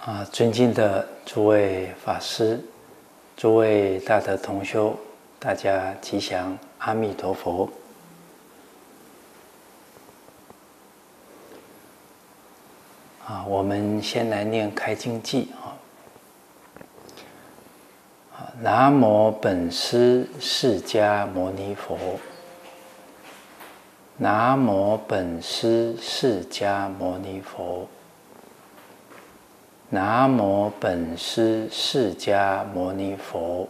尊敬的诸位法师、诸位大德同修，大家吉祥，阿弥陀佛。我们先来念开经偈南无本师释迦牟尼佛。南无本师释迦牟尼佛。南无本师释迦牟尼佛。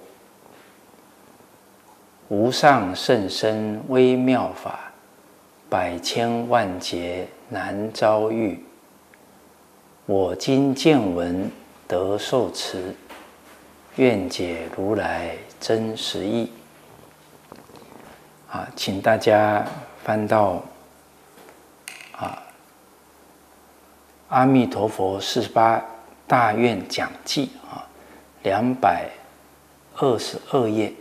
无上甚深微妙法，百千万劫难遭遇。我今见闻得受持，愿解如来真实义。请大家翻到阿弥陀佛48大愿讲记222页。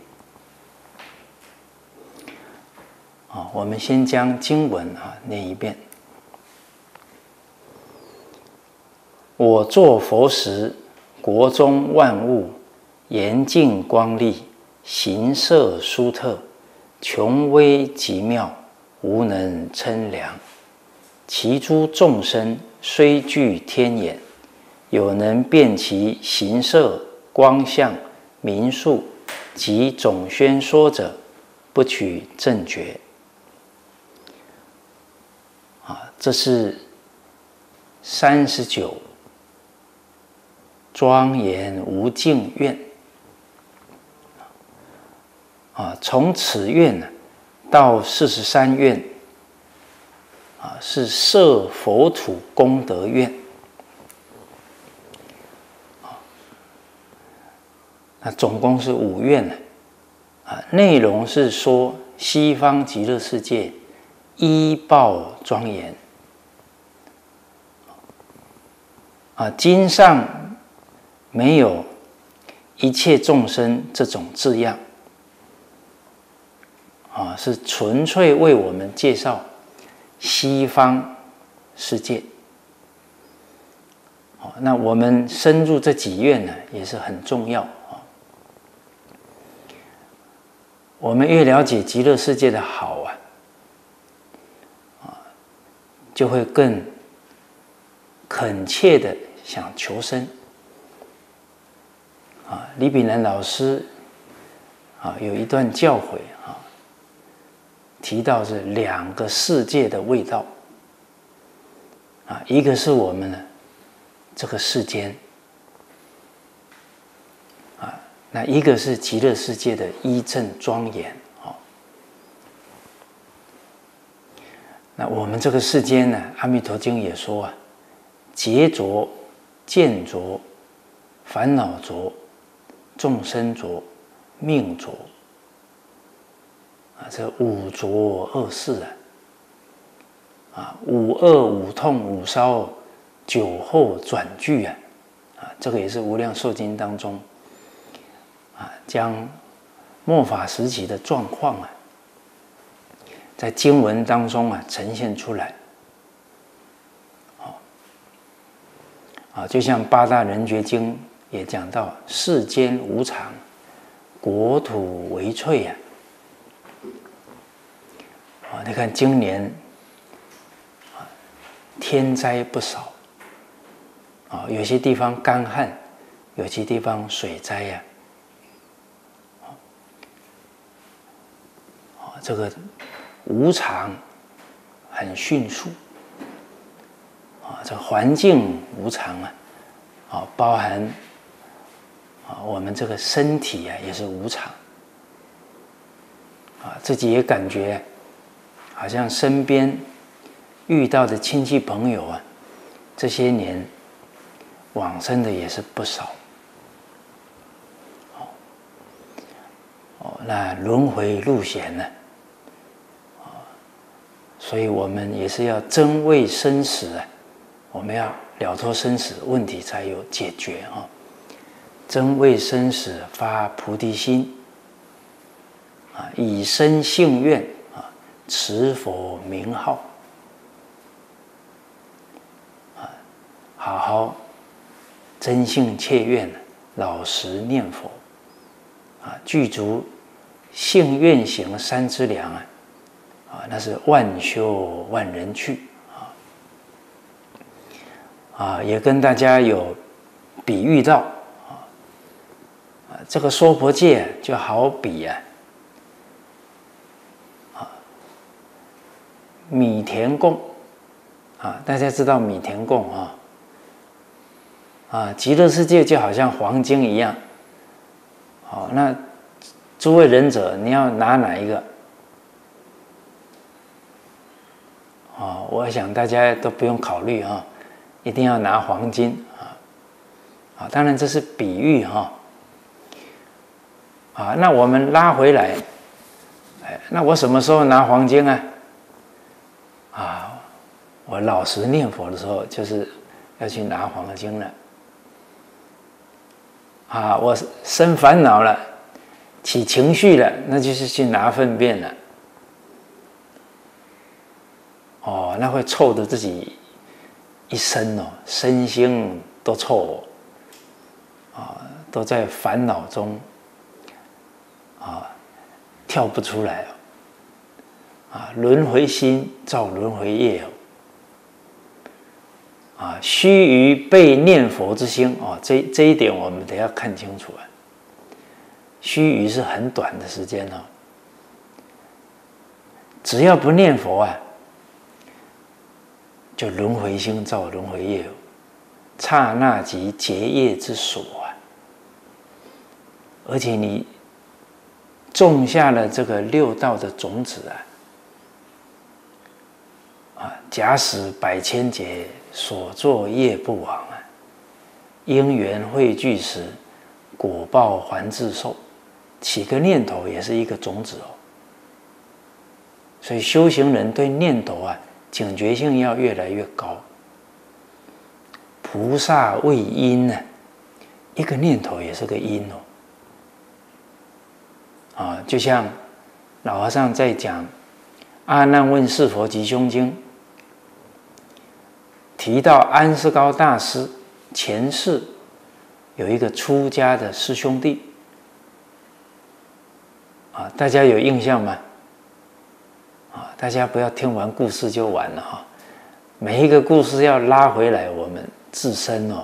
我们先将经文念一遍。我作佛时，国中万物严净光丽，形色殊特，穷微极妙，无能称量。其诸众生虽具天眼，有能辨其形色、光相、名数及总宣说者，不取正觉。这是39庄严无尽愿。从此愿到43愿是摄佛土功德愿。总共是5愿内容是说西方极乐世界依报庄严。经上没有一切众生这种字样是纯粹为我们介绍西方世界。那我们深入这几愿呢，也是很重要。我们越了解极乐世界的好就会更恳切的想求生。李炳南老师有一段教诲提到是2个世界的味道一个是我们这个世间那一个是极乐世界的依正庄严。那我们这个世间呢，《阿弥陀经》也说劫浊、见浊、烦恼浊、众生浊、命浊这5浊2世5恶、5痛、5烧、酒后转聚这个也是《无量寿经》当中将末法时期的状况在经文当中呈现出来。就像八大人觉经也讲到世间无常，国土为脆你看今年天灾不少有些地方干旱，有些地方水灾这个无常很迅速这环境无常包含我们这个身体也是无常自己也感觉好像身边遇到的亲戚朋友这些年往生的也是不少那轮回路险呢所以我们也是要真为生死我们要了脱生死问题才有解决真为生死发菩提心以身信愿持佛名号好好真性切愿，老实念佛，具足性愿行三资粮那是万修万人去也跟大家有比喻到这个娑婆界就好比米田共大家知道米田共极乐世界就好像黄金一样。那诸位仁者，你要拿哪一个？我想大家都不用考虑一定要拿黄金当然这是比喻那我们拉回来，那我什么时候拿黄金我老实念佛的时候，就是要去拿黄金了。我生烦恼了，起情绪了，那就是去拿粪便了。那会臭得自己一身身心都臭都在烦恼中跳不出来轮回心造轮回业须臾被念佛之心这一点我们得要看清楚须臾是很短的时间只要不念佛就轮回心造轮回业刹那即结业之所而且你种下了这个六道的种子假使百千劫所作业不亡因缘汇聚时，果报还自受。起个念头也是一个种子所以修行人对念头警觉性要越来越高。菩萨为因一个念头也是个因就像老和尚在讲《阿难问是佛吉凶经》，提到安世高大师前世有一个出家的师兄弟大家有印象吗？大家不要听完故事就完了每一个故事要拉回来我们自身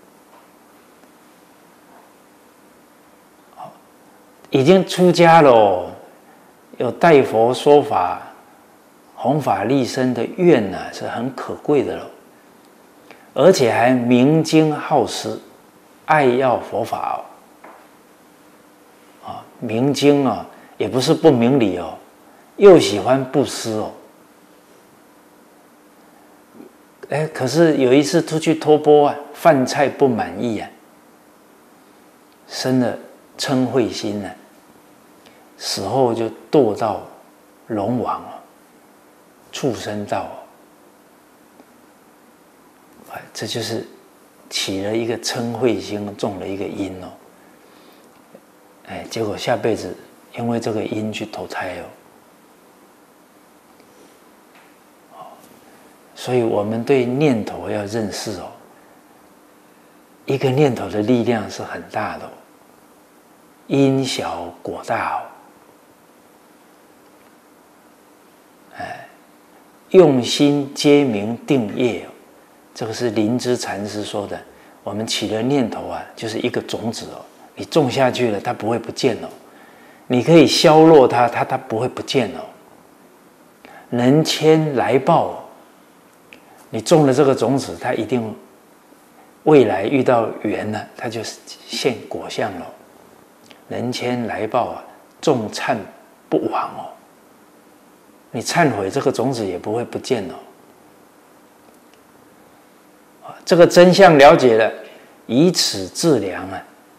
已经出家了有代佛说法弘法利生的愿是很可贵的而且还明经好施，爱要佛法明经也不是不明理又喜欢布施可是有一次出去托钵饭菜不满意生了嗔恚心死后就堕到龙王畜生道这就是起了一个嗔恚心，种了一个因结果下辈子因为这个因去投胎所以我们对念头要认识一个念头的力量是很大的因小果大用心皆明定业这个是灵芝禅师说的。我们起了念头就是一个种子你种下去了它不会不见你可以削弱它不会不见能迁来报你种了这个种子它一定未来遇到缘了它就现果相了能迁来报众忏不亡你忏悔这个种子也不会不见这个真相了解了以此致良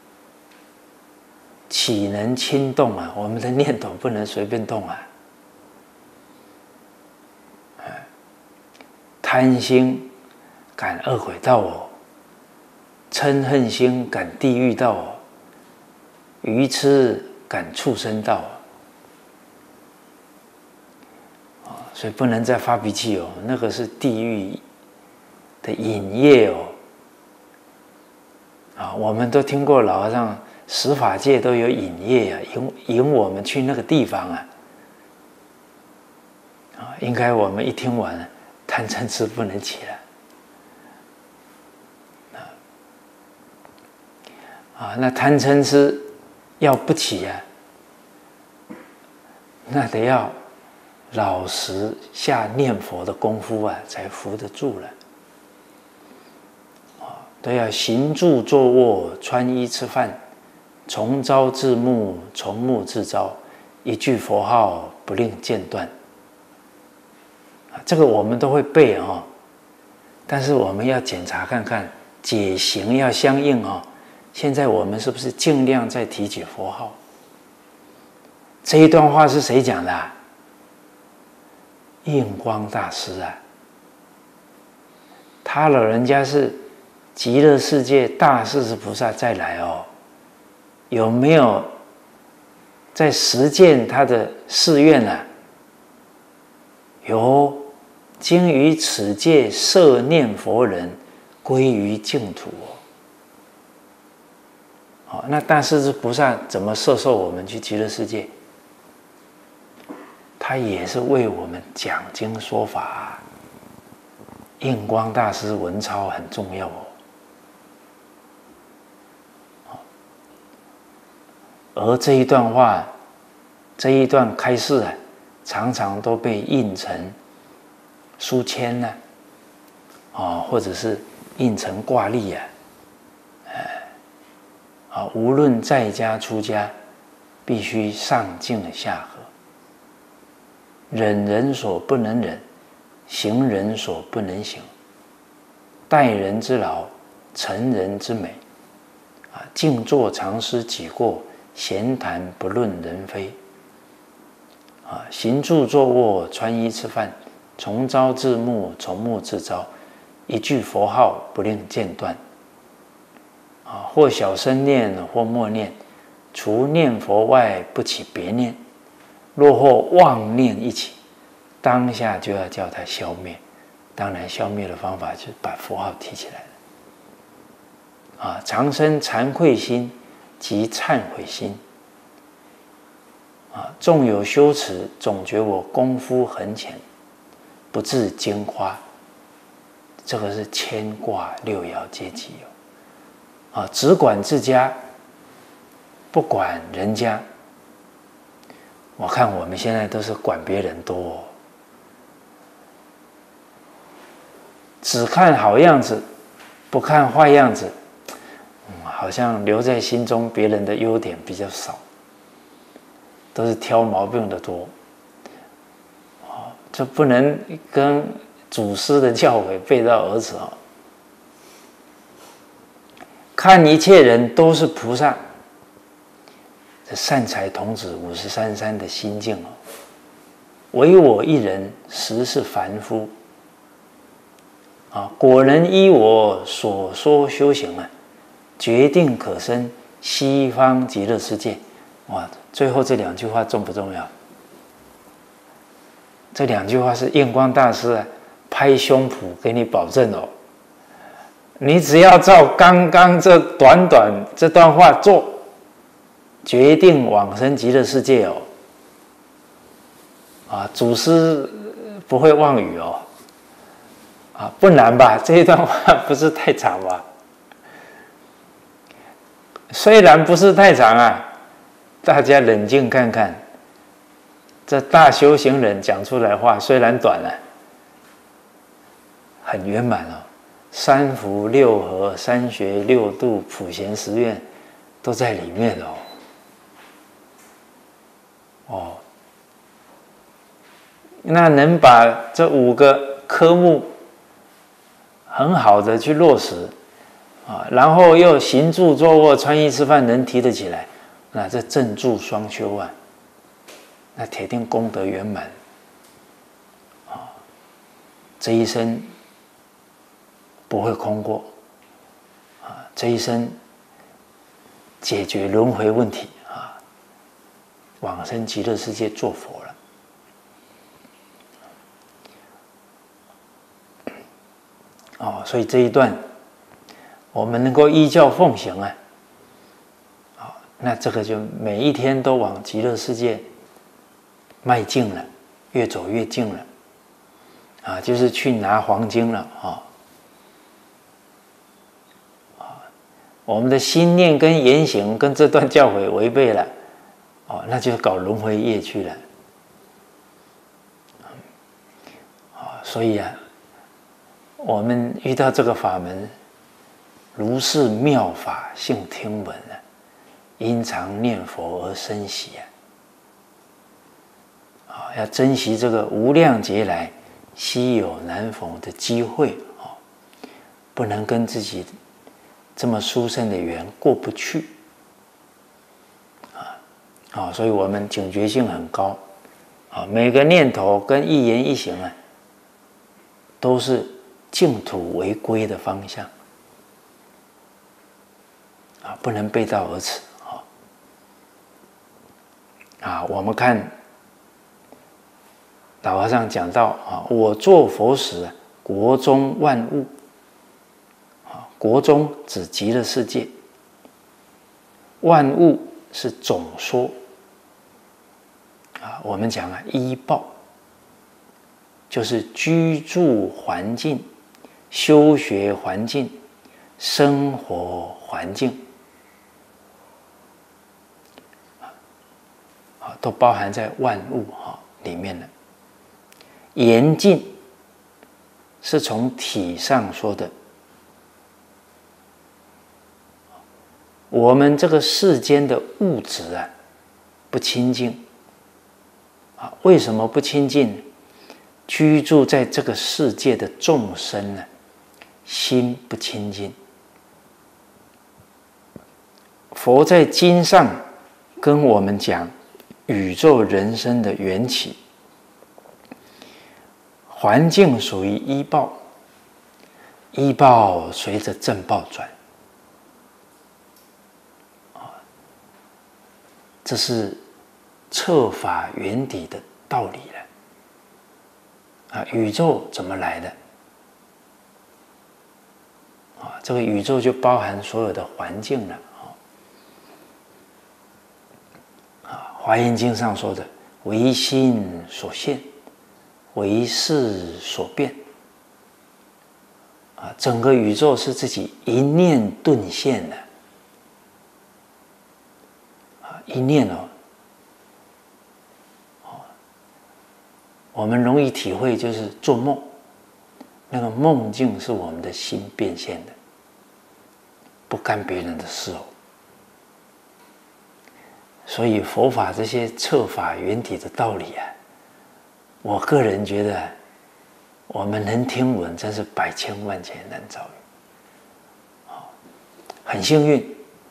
岂能轻动我们的念头不能随便动贪心感恶鬼道嗔恨心感地狱道愚痴感畜生道所以不能再发脾气那个是地狱的引业我们都听过老和尚十法界都有引业啊，引我们去那个地方啊。应该我们一听完，贪嗔痴不能起了。那贪嗔痴要不起啊，那得要老实下念佛的功夫啊，才扶得住了。都要行住坐卧、穿衣吃饭，从朝至暮，从暮至朝，一句佛号不令间断。这个我们都会背但是我们要检查看看，解行要相应现在我们是不是尽量在提起佛号？这一段话是谁讲的？印光大师啊，他老人家是极乐世界大势至菩萨再来有没有在实践他的誓愿啊？有，今于此界摄念佛人，归于净土那大势至菩萨怎么摄受我们去极乐世界？他也是为我们讲经说法印光大师文钞很重要而这一段话，这一段开示常常都被印成书签或者是印成挂历无论在家出家，必须上敬下和，忍人所不能忍，行人所不能行，待人之劳，成人之美静坐常思己过，闲谈不论人非行住坐卧，穿衣吃饭，从朝至暮，从暮至朝，一句佛号不令间断或小声念，或默念，除念佛外不起别念。若或妄念一起，当下就要叫它消灭。当然，消灭的方法就是把佛号提起来了常生惭愧心及忏悔心纵有修持，总觉我功夫很浅，不自矜夸。这个是牵挂六爻阶级只管自家，不管人家。我看我们现在都是管别人多只看好样子，不看坏样子好像留在心中别人的优点比较少，都是挑毛病的多这不能跟祖师的教诲背道而驰看一切人都是菩萨，这善财童子53三的心境唯我一人，实是凡夫果能依我所说修行决定可生西方极乐世界。最后这两句话重不重要？这两句话是印光大师拍胸脯给你保证你只要照刚刚这短短这段话做，决定往生极乐世界祖师不会妄语不难吧？这一段话不是太长吧？虽然不是太长大家冷静看看，这大修行人讲出来的话虽然短很圆满三福六和、三学六度、普贤十愿都在里面那能把这5个科目很好的去落实然后又行住坐卧、穿衣吃饭能提得起来，那这正住双修那铁定功德圆满这一生不会空过这一生解决轮回问题往生极乐世界做佛了所以这一段我们能够依教奉行啊，那这个就每一天都往极乐世界迈进了，越走越近了，就是去拿黄金了我们的心念跟言行跟这段教诲违背了，那就是搞轮回业去了，所以我们遇到这个法门，如是妙法性听闻因常念佛而生喜要珍惜这个无量劫来稀有难逢的机会不能跟自己这么殊胜的缘过不去所以我们警觉性很高每个念头跟一言一行都是净土为归的方向不能背道而驰我们看老和尚讲到我作佛时国中万物国中指极乐世界，万物是总说我们讲依报就是居住环境、修学环境、生活环境都包含在万物里面了。严禁是从体上说的，我们这个世间的物质不清净为什么不清净？居住在这个世界的众生心不清净。佛在经上跟我们讲宇宙人生的缘起，环境属于依报，依报随着正报转这是彻法原底的道理了宇宙怎么来的这个宇宙就包含所有的环境了华严经上说的唯心所现，唯识所变整个宇宙是自己一念顿现的一念我们容易体会就是做梦，那个梦境是我们的心变现的，不干别人的事所以佛法这些彻法原体的道理我个人觉得我们能听闻真是百千万劫难遭遇很幸运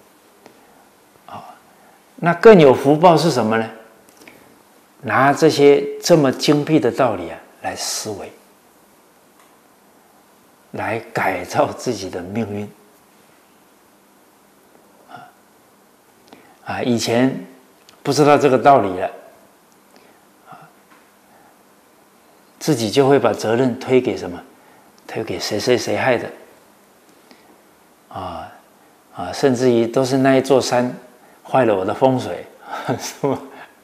那更有福报是什么呢？拿这些这么精辟的道理来思维，来改造自己的命运以前不知道这个道理了自己就会把责任推给什么？推给谁谁谁害的甚至于都是那一座山坏了我的风水是吗？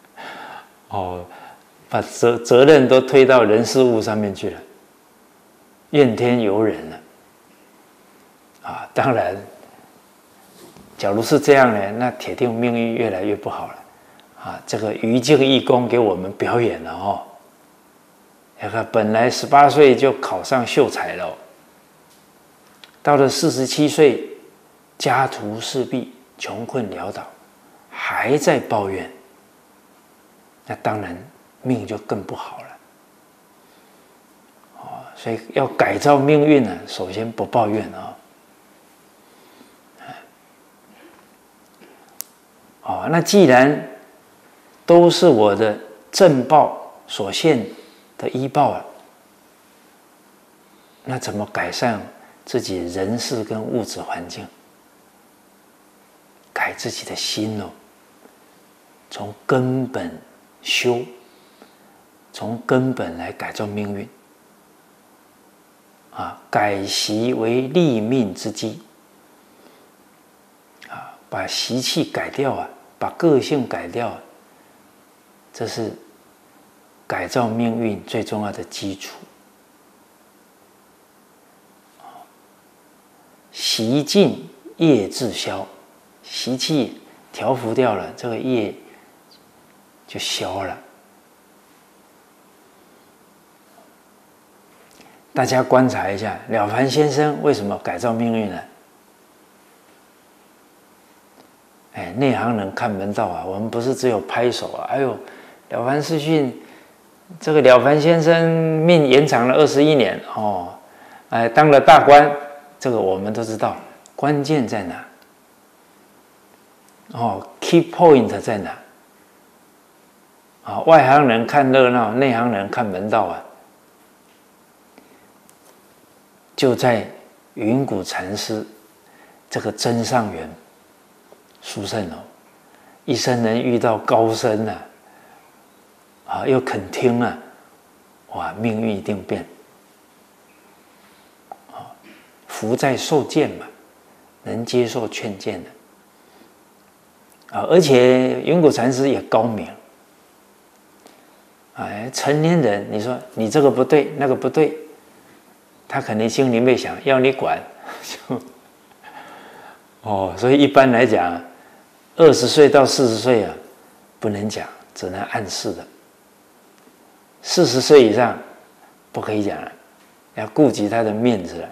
把责任都推到人事物上面去了，怨天尤人了当然假如是这样呢，那铁定命运越来越不好了这个于净义公给我们表演了本来18岁就考上秀才了到了47岁家徒四壁，穷困潦倒，还在抱怨，那当然命就更不好了所以要改造命运首先不抱怨那既然都是我的正报所现的依报那怎么改善自己人事跟物质环境？改自己的心从根本修，从根本来改造命运改习为立命之基把习气改掉啊，把个性改掉啊，这是改造命运最重要的基础。习尽业自消，习气调伏掉了，这个业就消了。大家观察一下，了凡先生为什么改造命运呢？内行人看门道啊，我们不是只有拍手啊。哎呦，了凡四训，这个了凡先生命延长了21年哦，当了大官，这个我们都知道，关键在哪？key point 在哪？外行人看热闹，内行人看门道啊。就在云谷禅师这个真上缘殊胜一生能遇到高僧又肯听哇，命运一定变。福在受见嘛，能接受劝谏的而且云谷禅师也高明成年人，你说你这个不对，那个不对。他肯定心里面想要你管，所以一般来讲，20岁到40岁不能讲，只能暗示的。40岁以上不可以讲了，要顾及他的面子了。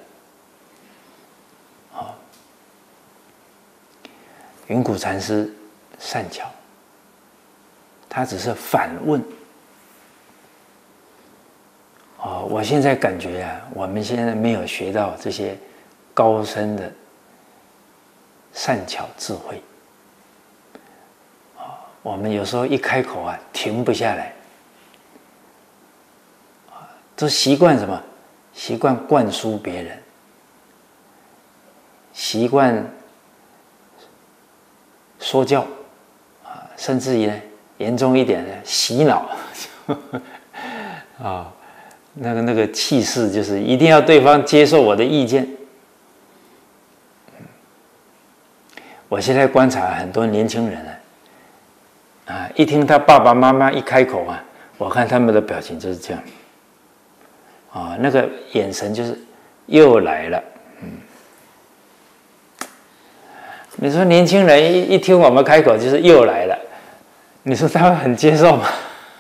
云谷禅师善巧，他只是反问。我现在感觉我们现在没有学到这些高深的善巧智慧。我们有时候一开口停不下来，都习惯什么？习惯灌输别人，习惯说教甚至于严重一点的洗脑那个气势就是一定要对方接受我的意见。我现在观察很多年轻人一听他爸爸妈妈一开口我看他们的表情就是这样那个眼神就是又来了。你说年轻人一听我们开口就是又来了，你说他会很接受吗？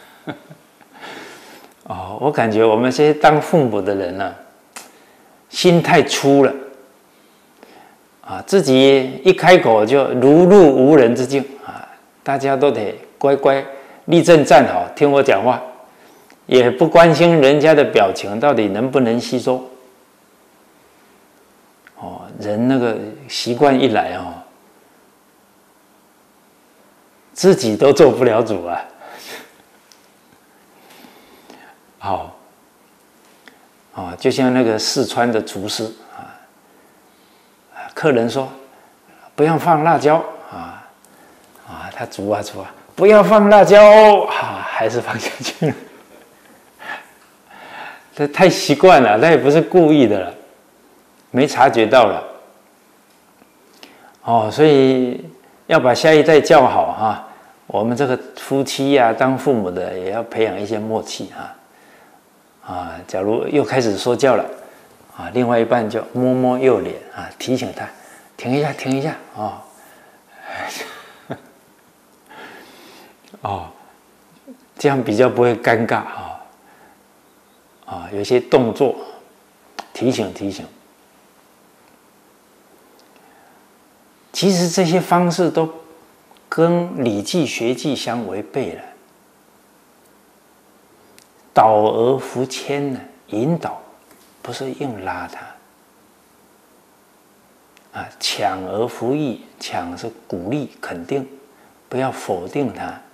我感觉我们这些当父母的人心太粗了自己一开口就如入无人之境大家都得乖乖立正站好，听我讲话，也不关心人家的表情到底能不能吸收。人那个习惯一来自己都做不了主就像那个四川的厨师客人说不要放辣椒他煮不要放辣椒还是放下去了。这太习惯了，他也不是故意的了，没察觉到了。所以要把下一代教好我们这个夫妻当父母的也要培养一些默契假如又开始说教了另外一半就摸摸右脸提醒他停一下停一下这样比较不会尴尬有些动作提醒提醒。其实这些方式都跟《礼记》《学记》相违背了。导而扶牵引导不是硬拉他抢而扶益，抢是鼓励肯定，不要否定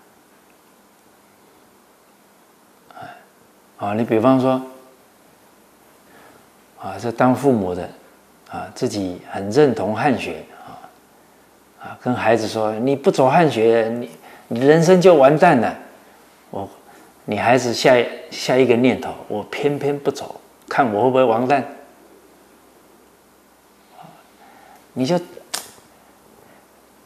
他你比方说这当父母的自己很認同汉學跟孩子說你不走漢學你人生就完蛋了。你孩子下一个念头，我偏偏不走，看我会不会完蛋？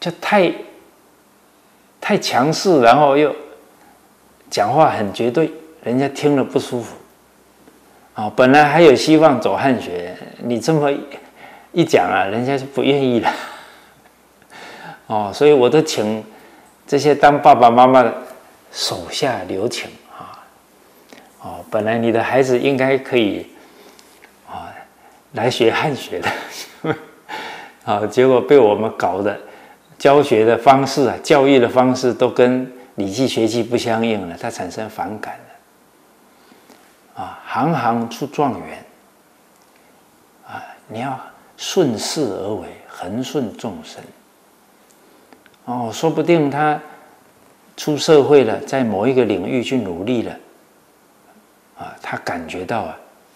就太强势，然后又讲话很绝对，人家听了不舒服。本来还有希望走汉学，你这么一讲啊，人家就不愿意了。所以我都请这些当爸爸妈妈的手下留情本来你的孩子应该可以来学汉学的，结果被我们搞的教学的方式教育的方式都跟《礼记》学记不相应了，他产生反感了。行行出状元你要顺势而为，恒顺众生。说不定他出社会了，在某一个领域去努力了，他感觉到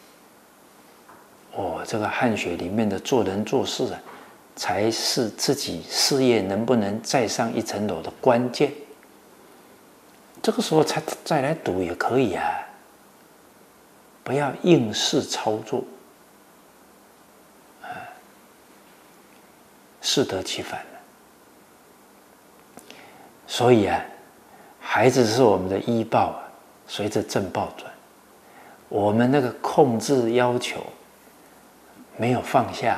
这个汉学里面的做人做事才是自己事业能不能再上一层楼的关键。这个时候再来读也可以不要应试操作，适得其反。所以孩子是我们的依报随着正报转。我们那个控制要求没有放下，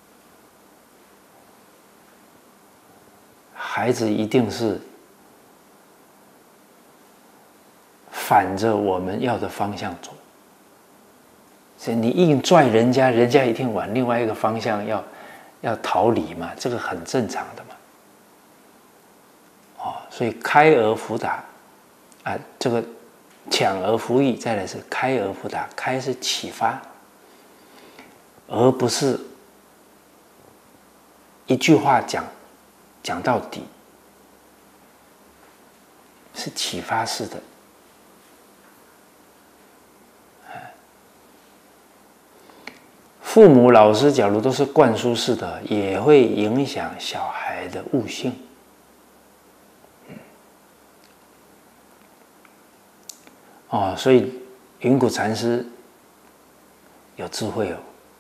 孩子一定是反着我们要的方向走。所以你硬拽人家，人家一定往另外一个方向要逃离嘛，这个很正常的嘛。所以开而弗达这个抢而弗役，再来是开而弗达。开是启发，而不是一句话讲到底，是启发式的。父母、老师假如都是灌输式的，也会影响小孩的悟性。所以云谷禅师有智慧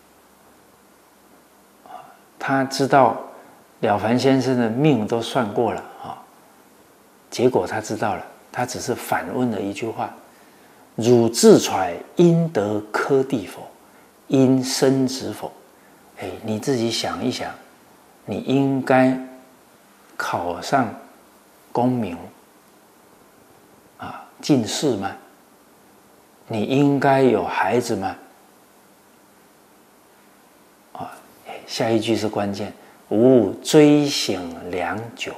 他知道了凡先生的命都算过了结果他知道了，他只是反问了一句话：汝自揣应得科第否？应生职否？你自己想一想，你应该考上功名进士吗？你应该有孩子吗？下一句是关键，吾追省良久。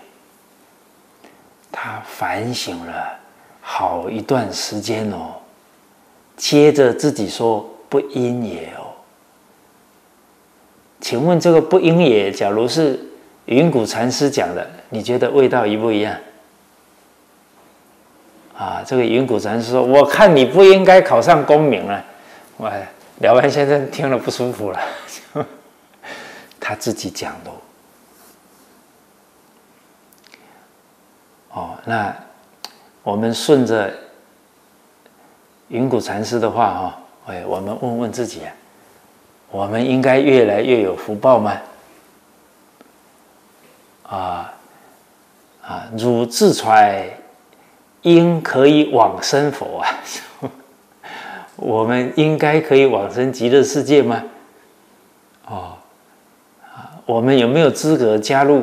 他反省了好一段时间接着自己说不应也请问这个不应也，假如是云谷禅师讲的，你觉得味道一不一样？这个云谷禅师说：“我看你不应该考上功名了。”了凡先生听了不舒服了，他自己讲的。那我们顺着云谷禅师的话我们问问自己我们应该越来越有福报吗？汝自揣应可以往生否我们应该可以往生极乐世界吗？我们有没有资格加入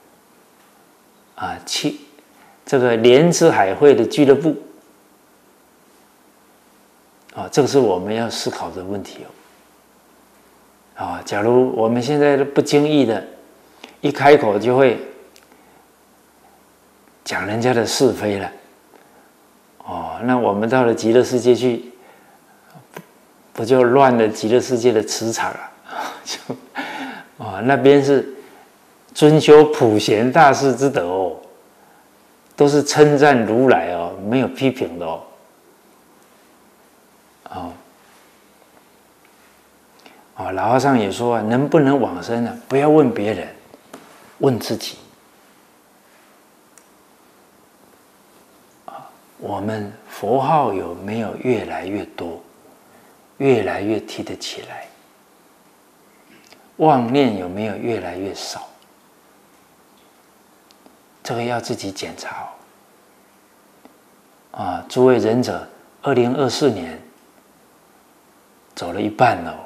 这个莲池海会的俱乐部？这个是我们要思考的问题假如我们现在不经意的一开口就会讲人家的是非了那我们到了极乐世界去，不就乱了极乐世界的磁场了？那边是尊修普贤大士之德都是称赞如来没有批评的老和尚也说能不能往生不要问别人，问自己。我们佛号有没有越来越多，越来越提得起来？妄念有没有越来越少？ 这个要自己检查诸位仁者，2024年走了一半了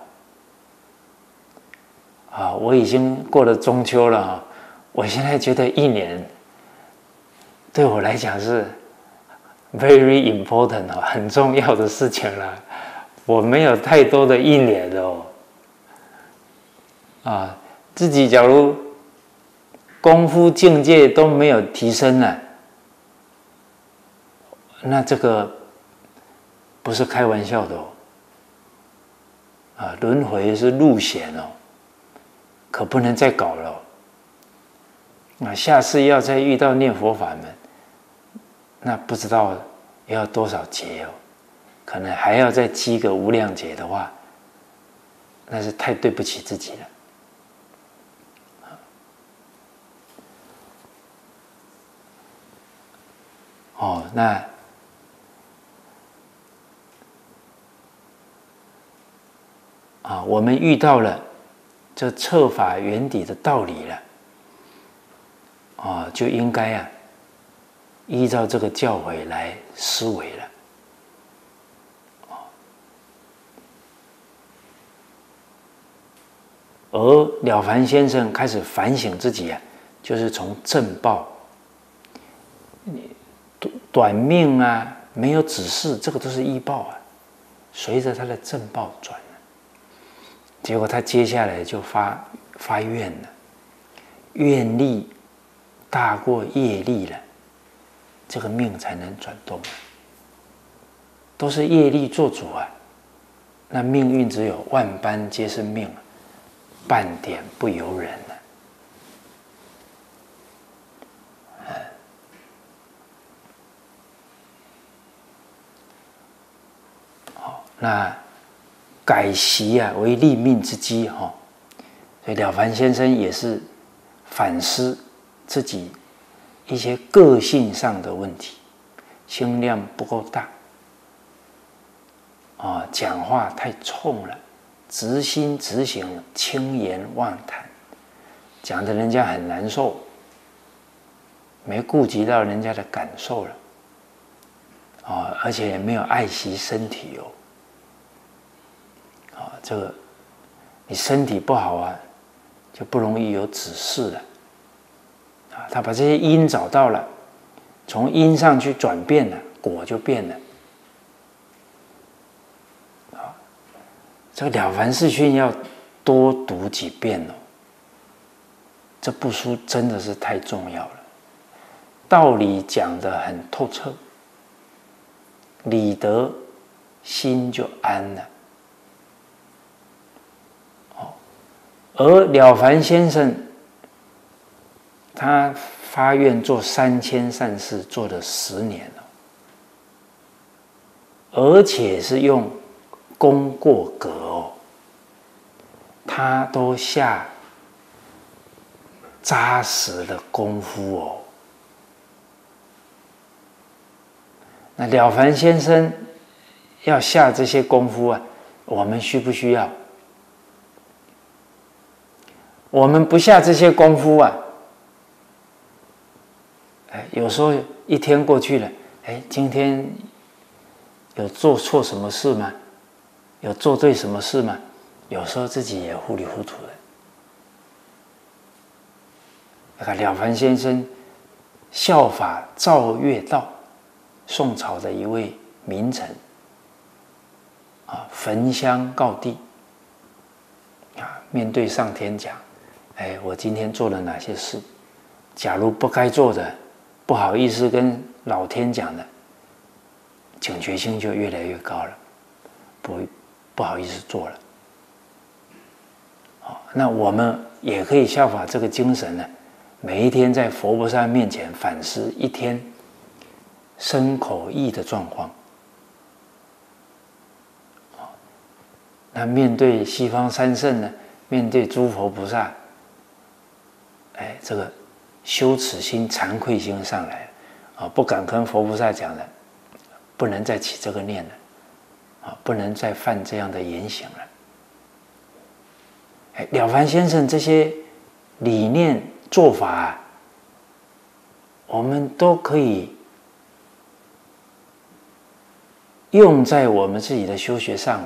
我已经过了中秋了我现在觉得一年对我来讲是 very important 很重要的事情了。我没有太多的一年自己假如功夫境界都没有提升了，那这个不是开玩笑的轮回是入险可不能再搞了下次要再遇到念佛法门，那不知道要多少劫可能还要再积个无量劫的话，那是太对不起自己了。那我们遇到了这彻法圆底的道理了就应该依照这个教诲来思维了而了凡先生开始反省自己就是从正报短命没有指示，这个都是依报随着他的正报转结果他接下来就发愿了，愿力大过业力了，这个命才能转动都是业力做主那命运只有万般皆是命半点不由人那改习为立命之基所以了凡先生也是反思自己一些个性上的问题，心量不够大讲话太冲了，直心直行，轻言妄谈，讲的人家很难受，没顾及到人家的感受了而且也没有爱惜身体这个你身体不好就不容易有指示了他把这些因找到了，从因上去转变了，果就变了这个了凡四训要多读几遍这部书真的是太重要了，道理讲得很透彻，理得心就安了而了凡先生他发愿做3000善事做了10年而且是用功过格他都下扎实的功夫那了凡先生要下这些功夫我们需不需要？我们不下这些功夫有时候一天过去了，今天有做错什么事吗？有做对什么事吗？有时候自己也糊里糊涂的。了凡先生效法赵月道，宋朝的一位名臣焚香告地面对上天讲我今天做了哪些事，假如不该做的不好意思跟老天讲的，警觉性就越来越高了，不好意思做了那我们也可以效法这个精神呢，每一天在佛菩萨面前反思一天身口意的状况那面对西方三圣呢，面对诸佛菩萨这个羞耻心惭愧心上来了不敢跟佛菩萨讲了，不能再起这个念了不能再犯这样的言行了了凡先生这些理念做法我们都可以用在我们自己的修学上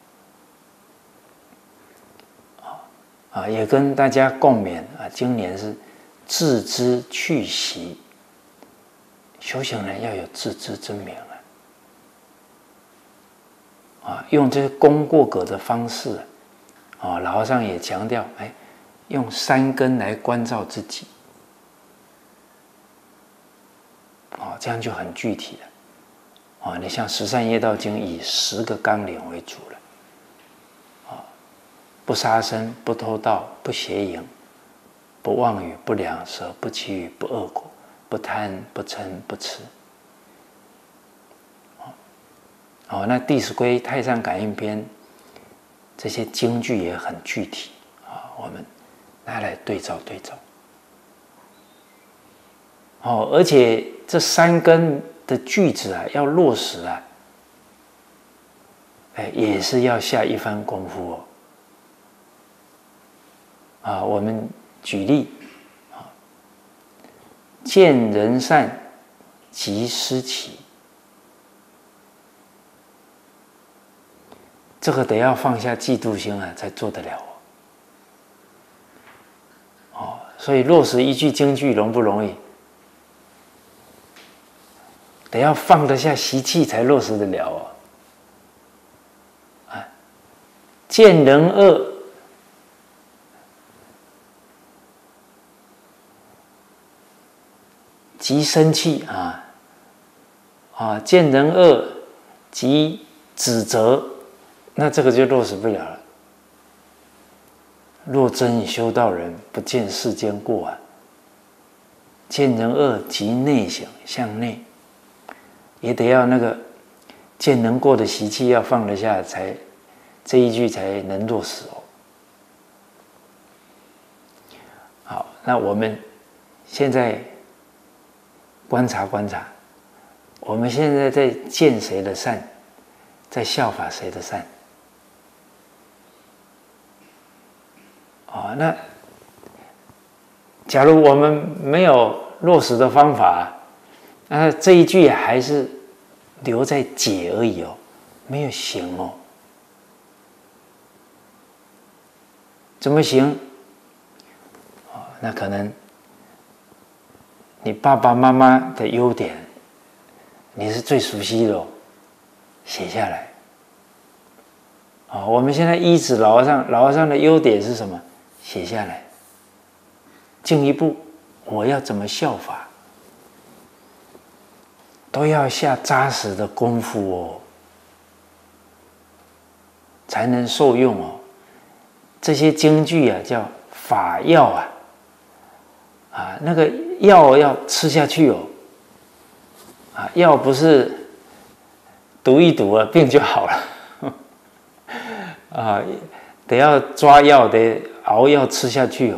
也跟大家共勉今年是自知去习，修行人要有自知之明用这些功过格的方式老和尚也强调，用三根来关照自己这样就很具体了你像《十善业道经》以10个纲领为主了不杀生，不偷盗，不邪淫，不妄语，不两舌，不绮语，不恶口，不贪，不嗔，不痴。那《弟子规》《太上感应篇》这些经句也很具体我们拿来对照对照。而且这3根的句子要落实也是要下一番功夫我们举例见人善，即思齐。这个得要放下嫉妒心才做得了所以落实一句经句容不容易？得要放得下习气才落实得了见人恶，即生气见人恶，即指责，那这个就落实不了了。若真修道人，不见世间过见人恶，即内想，向内，也得要那个见人过的习气要放得下，才这一句才能落实好，那我们现在观察观察，我们现在在见谁的善，在效法谁的善那假如我们没有落实的方法那这一句还是留在解而已没有行怎么行那可能你爸爸妈妈的优点你是最熟悉的写下来我们现在依止老和尚的优点是什么？写下来。进一步我要怎么效法，都要下扎实的功夫才能受用这些经句叫法药那个药要吃下去药不是读一读病就好了得要抓药，得熬药吃下去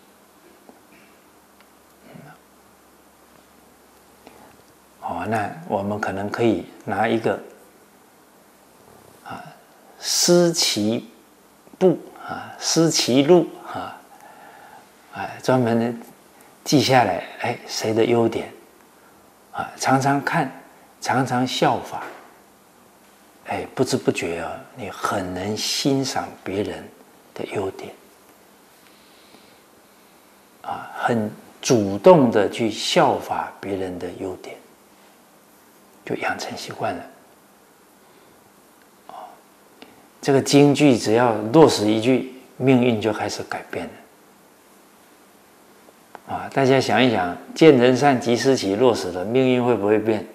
那我们可能可以拿一个思齐步思齐录专门的记下来谁的优点常常看，常常效法不知不觉你很能欣赏别人的优点很主动的去效法别人的优点，就养成习惯了这个金句只要落实一句，命运就开始改变了大家想一想，见人善，即思齐落实了，命运会不会变？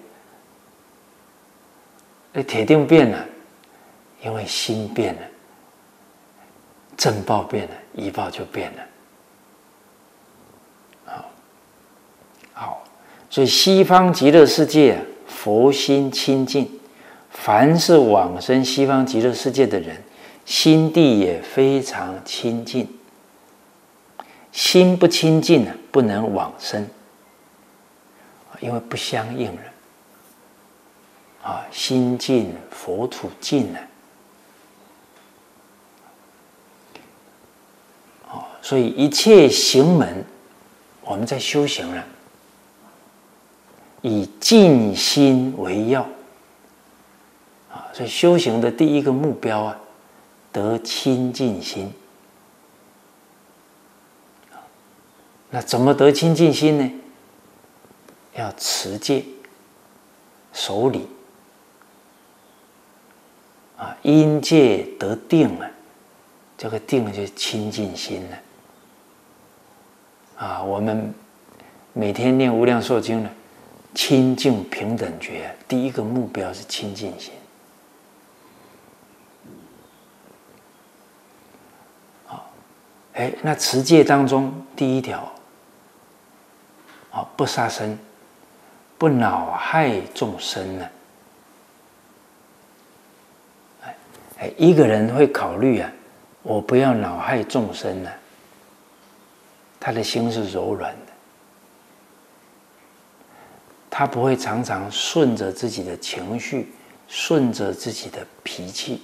铁定变了，因为心变了，正报变了，依报就变了好，所以西方极乐世界佛心清净，凡是往生西方极乐世界的人，心地也非常清净。心不清净不能往生，因为不相应了心净佛土净了所以一切行门，我们在修行了以静心为要啊，所以修行的第一个目标啊，得清净心。那怎么得清净心呢？要持戒、守礼啊，因戒得定啊，这个定就是清净心了啊。我们每天念无量寿经呢，清净平等觉，第一个目标是清净心。那持戒当中第一条啊，不杀生，不恼害众生呢。一个人会考虑啊，我不要恼害众生呢，他的心是柔软的，他不会常常顺着自己的情绪，顺着自己的脾气。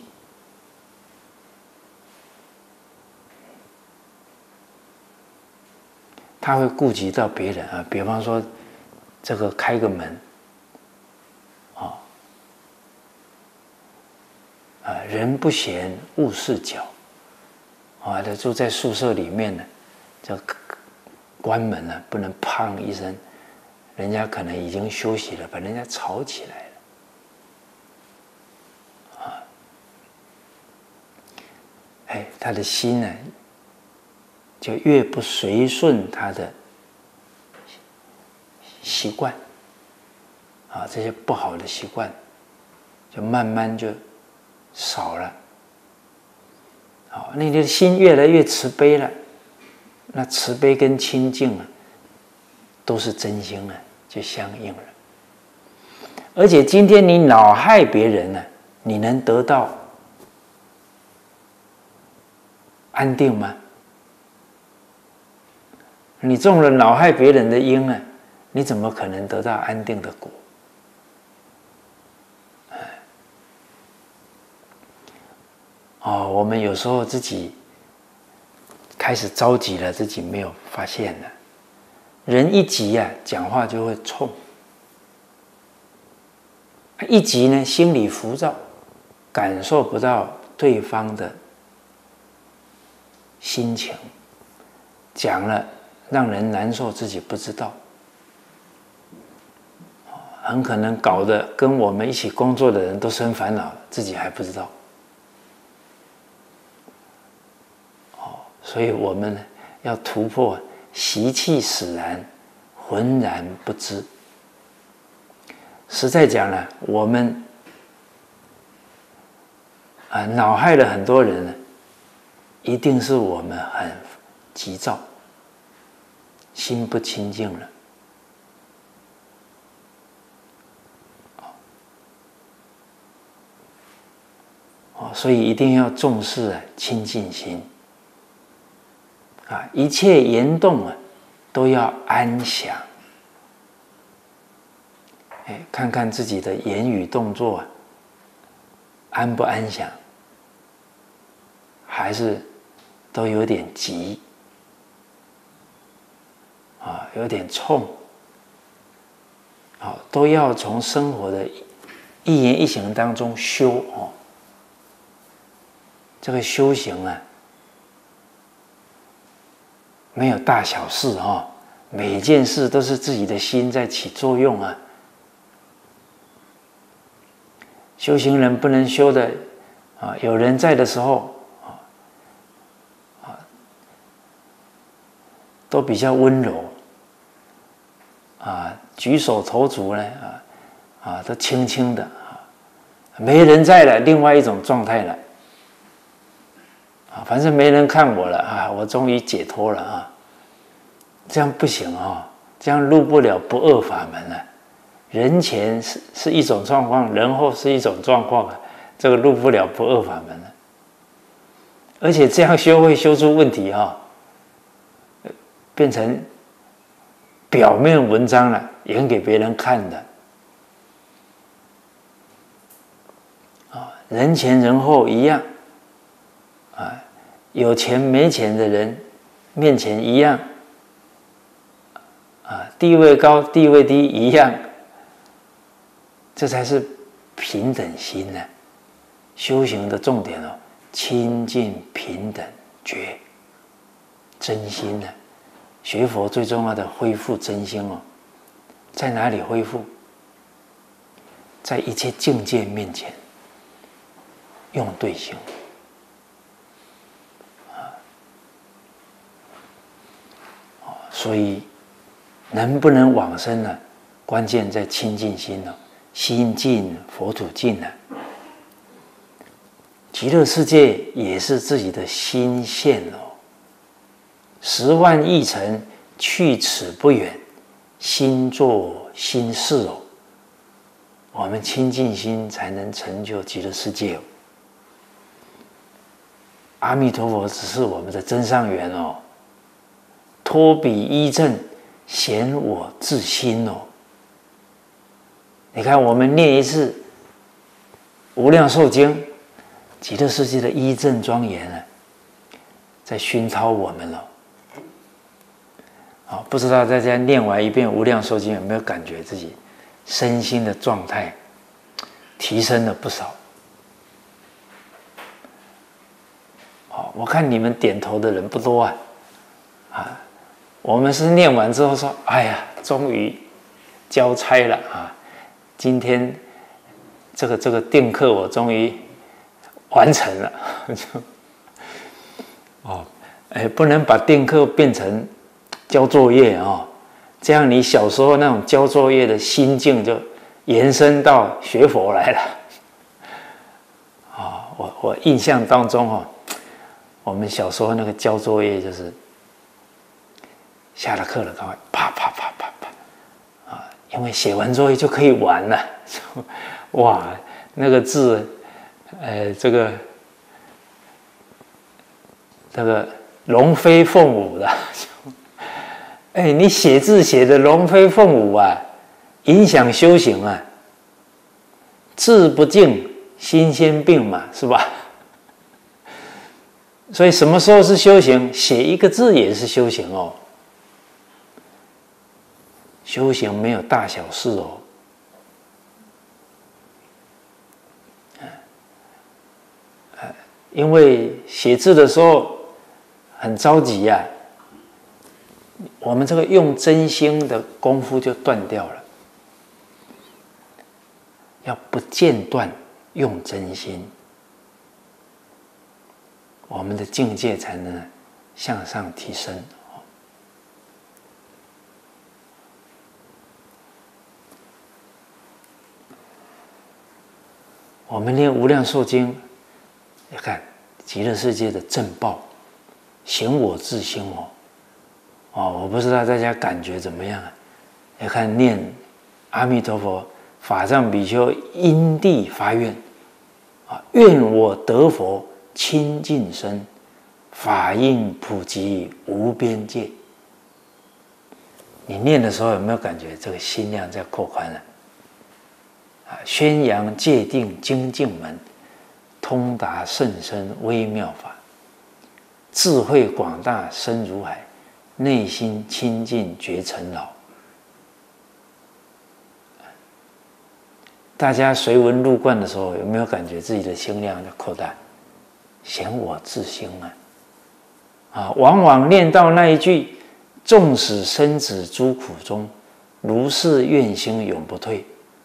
他会顾及到别人啊，比方说，这个开个门，人不闲，勿事搅，啊，他住在宿舍里面呢，就关门了，不能砰一声，人家可能已经休息了，把人家吵起来了，他的心呢，就越不随顺他的习惯，啊，这些不好的习惯，就慢慢就少了。好，那你的心越来越慈悲了，那慈悲跟清净啊，都是真心啊，就相应了。而且今天你恼害别人呢，你能得到安定吗？你种了恼害别人的因啊，你怎么可能得到安定的果？我们有时候自己开始着急了，自己没有发现了。人一急啊，讲话就会冲；一急呢，心里浮躁，感受不到对方的心情，讲了让人难受，自己不知道，很可能搞得跟我们一起工作的人都生烦恼，自己还不知道。所以我们要突破习气使然，浑然不知。实在讲呢，我们恼害了很多人呢，一定是我们很急躁，心不清净了。所以一定要重视清净心。一切言动啊，都要安详。看看自己的言语动作安不安详，还是都有点急有点冲都要从生活的一言一行当中修这个修行啊，没有大小事每一件事都是自己的心在起作用啊。修行人不能修的有人在的时候都比较温柔举手投足呢都轻轻的没人在了，另外一种状态了反正没人看我了我终于解脱了这样不行这样入不了不二法门了。人前是一种状况，人后是一种状况这个入不了不二法门了。而且这样修会修出问题变成表面文章了，演给别人看的人前人后一样有钱没钱的人面前一样地位高地位低一样这才是平等心呢。修行的重点哦，清净平等觉真心呢。学佛最重要的恢复真心哦，在哪里恢复？在一切境界面前，用对心。所以能不能往生呢？关键在清净心哦，心净佛土净啊。极乐世界也是自己的心现哦。10万亿尘去此不远，心作心事哦。我们清净心才能成就极乐世界哦。阿弥陀佛只是我们的增上缘哦。托彼依正，显我自心哦。你看，我们念一次《无量寿经》，极乐世界的依正庄严啊，在熏陶我们了。好，不知道大家念完一遍《无量寿经》，有没有感觉自己身心的状态提升了不少？好，我看你们点头的人不多啊，啊。我们是念完之后说：“哎呀，终于交差了啊！今天这个定课我终于完成了。”不能把定课变成交作业哦，这样你小时候那种交作业的心境就延伸到学佛来了。我印象当中哦，我们小时候那个交作业就是。下了课了，赶快啪啪啪啪啪啊！因为写完作业就可以玩了。哇，那个字，这个龙飞凤舞的。你写字写的龙飞凤舞啊，影响修行啊。字不净，心先病嘛，是吧？所以什么时候是修行？写一个字也是修行哦。修行没有大小事哦，因为写字的时候很着急呀，我们这个用真心的功夫就断掉了。要不间断用真心，我们的境界才能向上提升。我们念《无量寿经》，你看极乐世界的正报，显我自心哦。我不知道大家感觉怎么样啊？你看念阿弥陀佛，法藏比丘因地发愿啊，愿我得佛清净身，法印普及无边界。你念的时候有没有感觉这个心量在扩宽了？宣扬戒定精进门，通达甚深微妙法，智慧广大深如海，内心清净觉尘劳。大家随文入观的时候，有没有感觉自己的心量在扩大？显我自心啊！往往念到那一句“纵使生子诸苦中，如是愿心永不退”。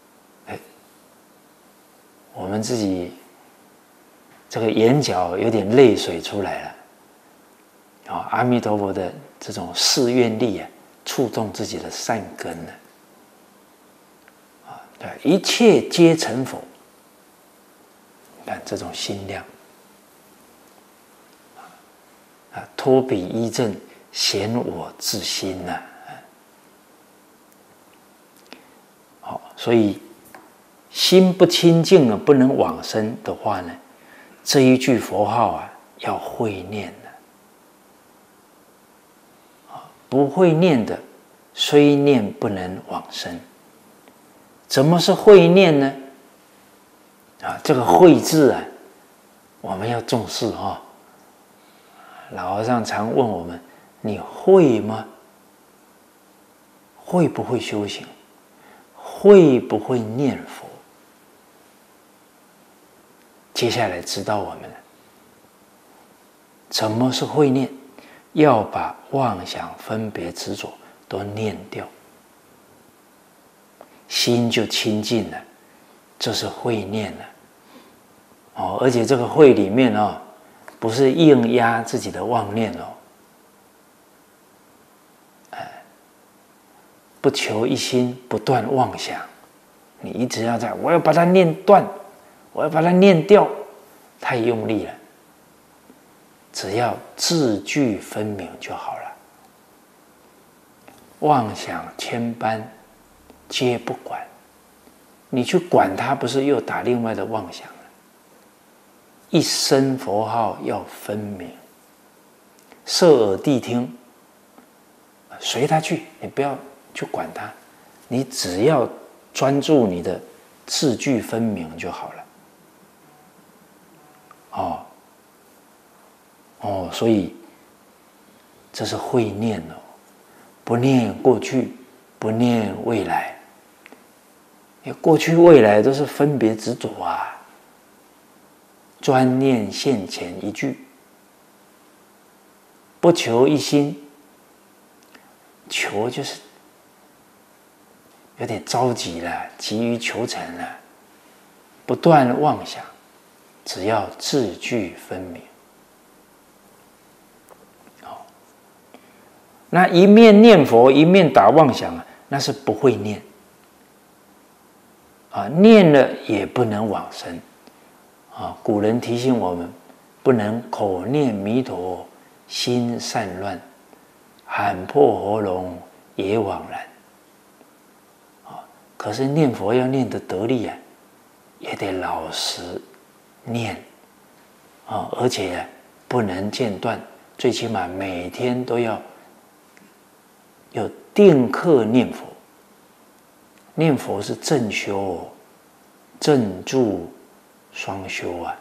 我们自己这个眼角有点泪水出来了，阿弥陀佛的这种誓愿力啊，触动自己的善根了，对，一切皆成佛。你看这种心量，托彼依正，显我自心呐。好，所以。心不清净了，不能往生的话呢，这一句佛号啊，要会念的。不会念的，虽念不能往生。怎么是会念呢？这个会字啊，我们要重视哦。老和尚常问我们：你会吗？会不会修行？会不会念佛？ 接下来指导我们了。什么是慧念？要把妄想、分别、执着都念掉，心就清净了，这是慧念了。哦，而且这个慧里面哦，不是硬压自己的妄念哦，不求一心，不断妄想。你一直要在，我要把它念断，我要把它念掉，太用力了。只要字句分明就好了，妄想千般，皆不管。你去管它，不是又打另外的妄想了？一声佛号要分明，摄耳谛听，随它去，你不要去管它，你只要专注你的字句分明就好了。所以这是慧念哦，不念过去，不念未来。过去未来都是分别执着啊，专念现前一句，不求一心，求就是有点着急了，急于求成了，不断妄想，只要字句分明。那一面念佛，一面打妄想啊，那是不会念啊，念了也不能往生啊。古人提醒我们，不能口念弥陀，心散乱，喊破喉咙也枉然啊。可是念佛要念得得力啊，也得老实念啊，而且不能间断，最起码每天都要有定课念佛。念佛是正修，正助双修啊！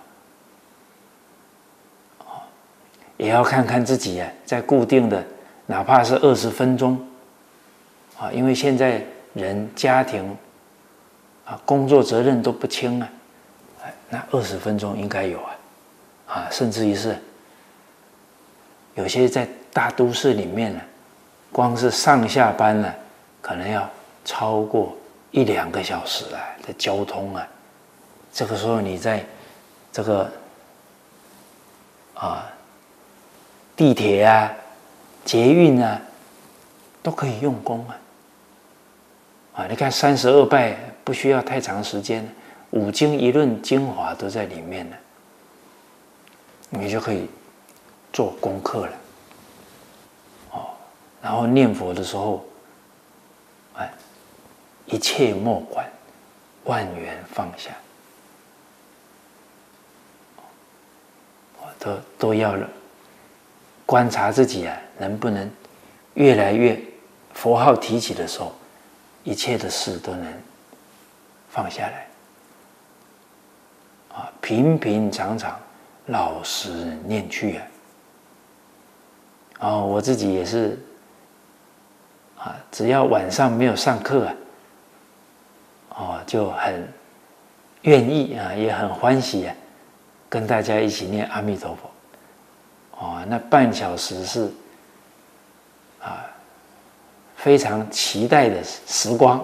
也要看看自己啊，在固定的，哪怕是20分钟啊，因为现在人家庭啊，工作责任都不轻啊，那20分钟应该有啊，甚至于是有些在大都市里面呢，光是上下班呢，可能要超过1-2个小时啊的交通啊，这个时候你在这个地铁啊、捷运啊都可以用功啊！你看32拜不需要太长时间，5经1论精华都在里面了，你就可以做功课了。然后念佛的时候，一切莫管，万缘放下，都要观察自己啊，能不能越来越佛号提起的时候，一切的事都能放下来平平常常，老实念去我自己也是只要晚上没有上课就很愿意也很欢喜跟大家一起念阿弥陀佛。那半小时是非常期待的时光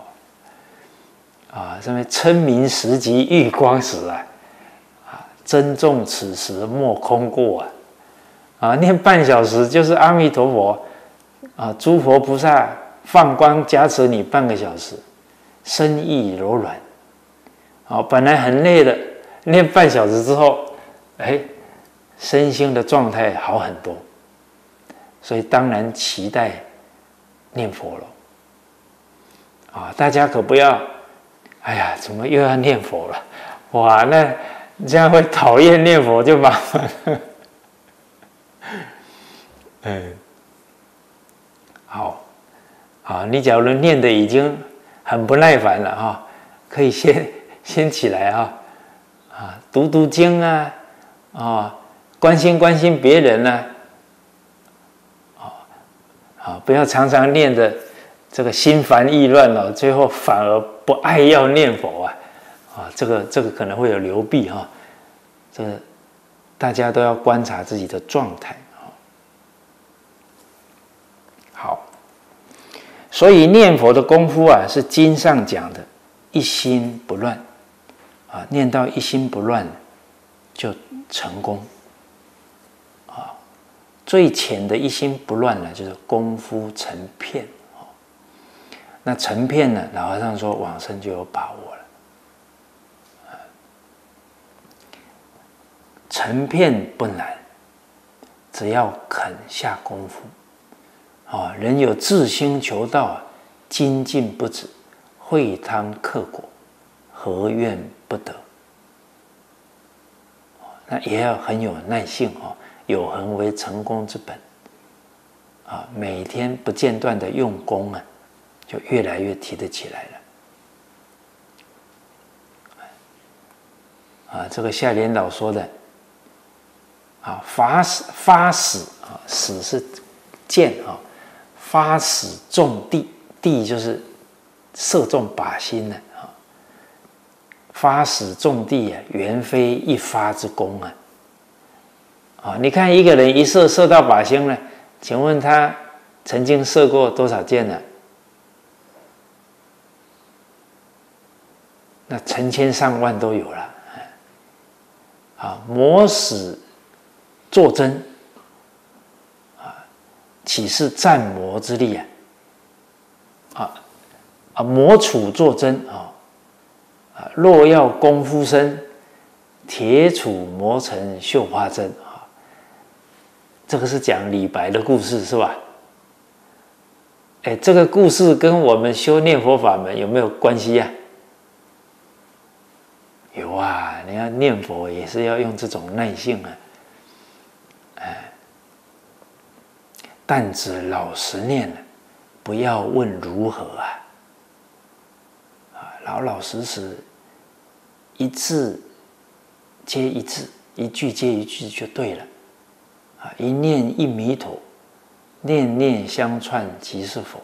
上面称名时即遇光时珍重此时莫空过念半小时就是阿弥陀佛诸佛菩萨放光加持你半个小时，身意柔软本来很累的，念半小时之后身心的状态好很多，所以当然期待念佛了大家可不要怎么又要念佛了？哇，那这样会讨厌念佛就麻烦了好，你假如念的已经很不耐烦了可以先起来读读经关心别人不要常常念的这个心烦意乱最后反而不爱要念佛这个可能会有流弊这个大家都要观察自己的状态。好，所以念佛的功夫啊，是经上讲的一心不乱啊，念到一心不乱就成功啊。最浅的一心不乱呢，就是功夫成片。那成片呢，老和尚说往生就有把握了。成片不难，只要肯下功夫。人有自心求道，精进不止，会汤克果，何怨不得？那也要很有耐性有恒为成功之本每天不间断的用功就越来越提得起来了。这个夏莲老说的发矢矢是箭发矢中地，地就是射中靶心了发矢中地原非一发之功你看一个人一射到靶心了，请问他曾经射过多少箭呢？那成千上万都有了磨矢作针岂是战磨之力磨杵作针若要功夫深，铁杵磨成绣花针这个是讲李白的故事是吧？这个故事跟我们修念佛法门有没有关系呀？有啊，你要念佛也是要用这种耐性但只老实念不要问如何老老实实一字接一字，一句接一句就对了一念一弥陀，念念相串即是佛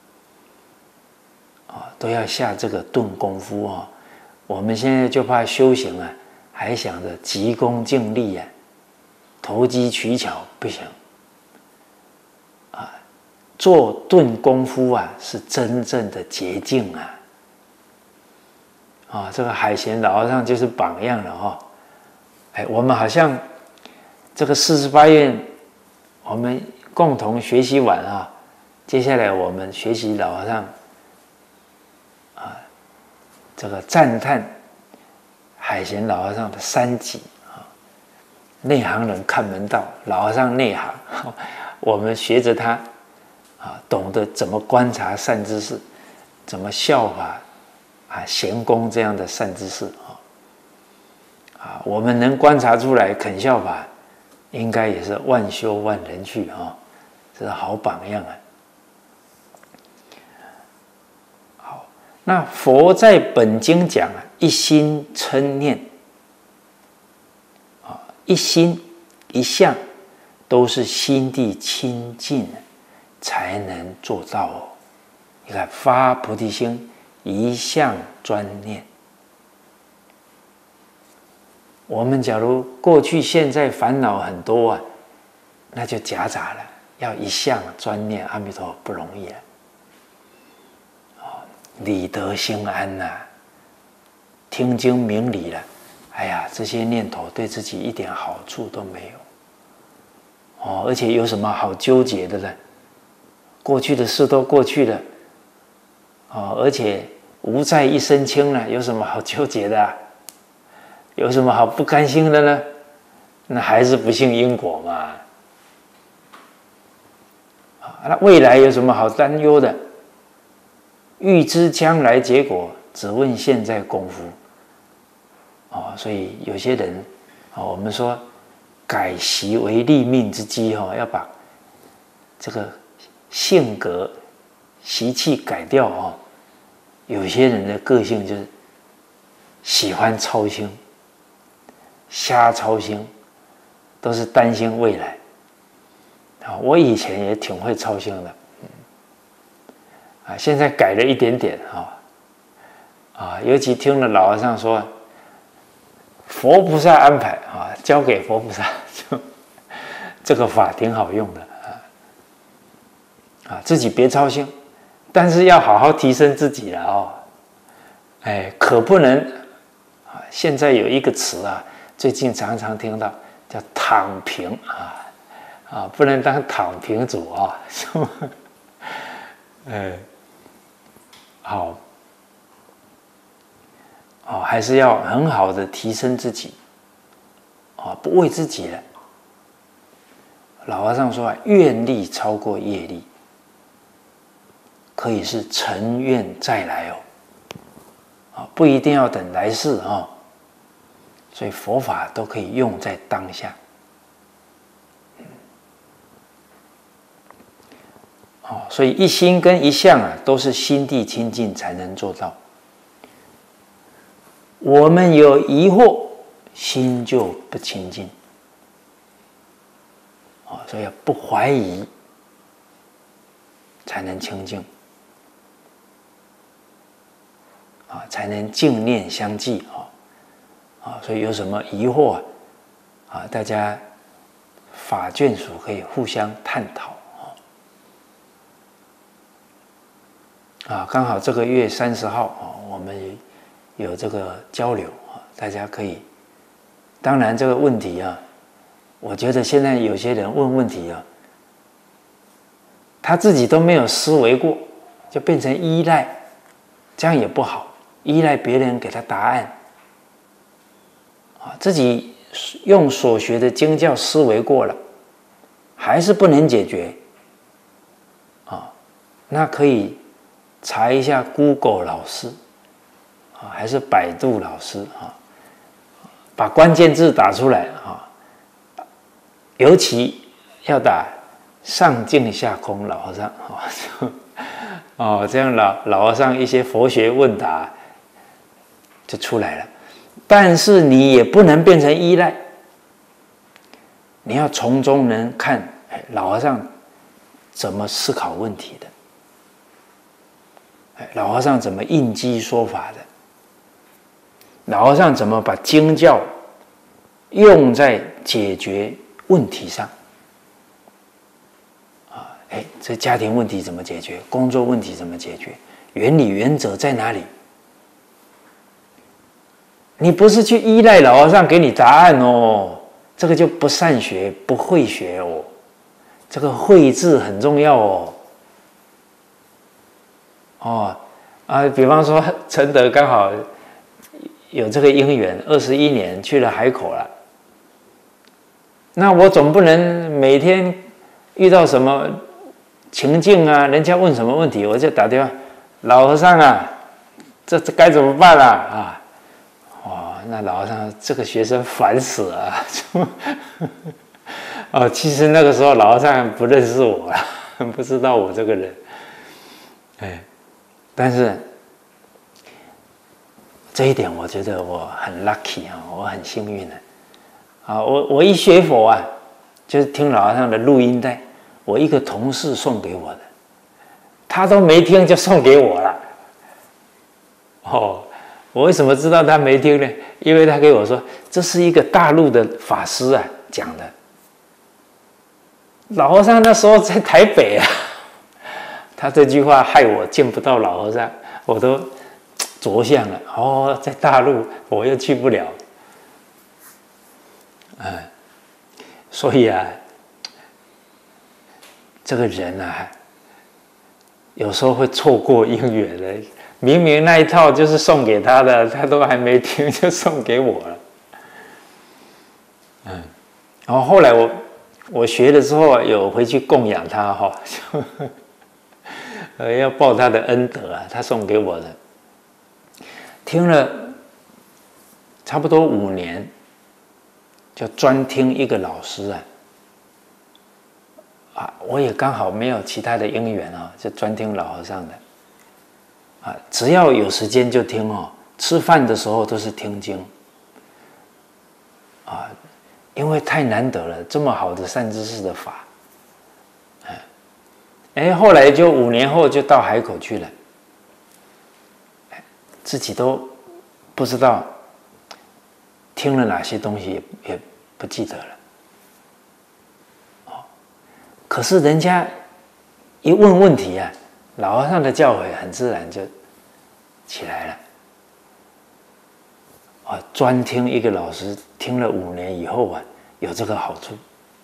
都要下这个顿功夫我们现在就怕修行还想着急功近利投机取巧，不行做顿功夫是真正的捷径这个海贤老和尚就是榜样了我们好像这个48愿我们共同学习完接下来我们学习老和尚这个赞叹海贤老和尚的3集内行人看门道，老和尚内行我们学着他懂得怎么观察善知识，怎么效法贤公这样的善知识我们能观察出来肯效法，应该也是万修万人去这是好榜样好，那佛在本经讲一心称念一心一相都是心地清净才能做到你看发菩提心，一向专念。我们假如过去现在烦恼很多那就夹杂了，要一向专念阿弥陀佛不容易理得心安听经明理了，哎呀，这些念头对自己一点好处都没有而且有什么好纠结的呢？过去的事都过去了而且无债一身轻了，有什么好纠结的有什么好不甘心的呢？那还是不信因果嘛那未来有什么好担忧的？预知将来结果，只问现在功夫所以有些人我们说改习为立命之基要把这个性格习气改掉有些人的个性就是喜欢操心，瞎操心，都是担心未来我以前也挺会操心的现在改了一点点尤其听了老和尚说佛菩萨安排啊，交给佛菩萨，就这个法挺好用的啊，自己别操心，但是要好好提升自己了哦。哎，可不能啊！现在有一个词啊，最近常常听到叫“躺平”不能当躺平族啊，是吗？好，还是要很好的提升自己不为自己了。老和尚说愿力超过业力，可以是成愿再来不一定要等来世所以佛法都可以用在当下。所以一心跟一相都是心地清净才能做到。我们有疑惑，心就不清净所以要不怀疑才能清净才能净念相继所以有什么疑惑大家法眷属可以互相探讨刚好这个月30号我们有这个交流大家可以，当然这个问题我觉得现在有些人问问题他自己都没有思维过，就变成依赖，这样也不好，依赖别人给他答案自己用所学的经教思维过了，还是不能解决那可以查一下 Google 老师还是百度老师把关键字打出来尤其要打上净下空老和尚这样老和尚一些佛学问答就出来了。但是你也不能变成依赖，你要从中能看老和尚怎么思考问题的，老和尚怎么应机说法的，老和尚怎么把经教用在解决问题上这家庭问题怎么解决，工作问题怎么解决，原理原则在哪里？你不是去依赖老和尚给你答案这个就不善学，不会学这个会字很重要比方说陈德刚好有这个因缘，21年去了海口了，那我总不能每天遇到什么情境人家问什么问题我就打电话，老和尚这该怎么办那老和尚这个学生烦死了其实那个时候老和尚不认识我不知道我这个人但是这一点我觉得我很 lucky 我很幸运的我一学佛就是听老和尚的录音带，我一个同事送给我的，他都没听就送给我了我为什么知道他没听呢？因为他给我说这是一个大陆的法师讲的，老和尚那时候在台北他这句话害我见不到老和尚，我都着相了在大陆我又去不了所以这个人有时候会错过因缘的，明明那一套就是送给他的，他都还没听就送给我了然后后来我学了之后有回去供养他要报他的恩德他送给我的，听了差不多5年，就专听一个老师我也刚好没有其他的因缘就专听老和尚的只要有时间就听吃饭的时候都是听经因为太难得了，这么好的善知识的法后来就5年后就到海口去了自己都不知道听了哪些东西也不记得了。可是人家一问问题啊，老和尚的教诲很自然就起来了。专听一个老师听了5年以后啊，有这个好处。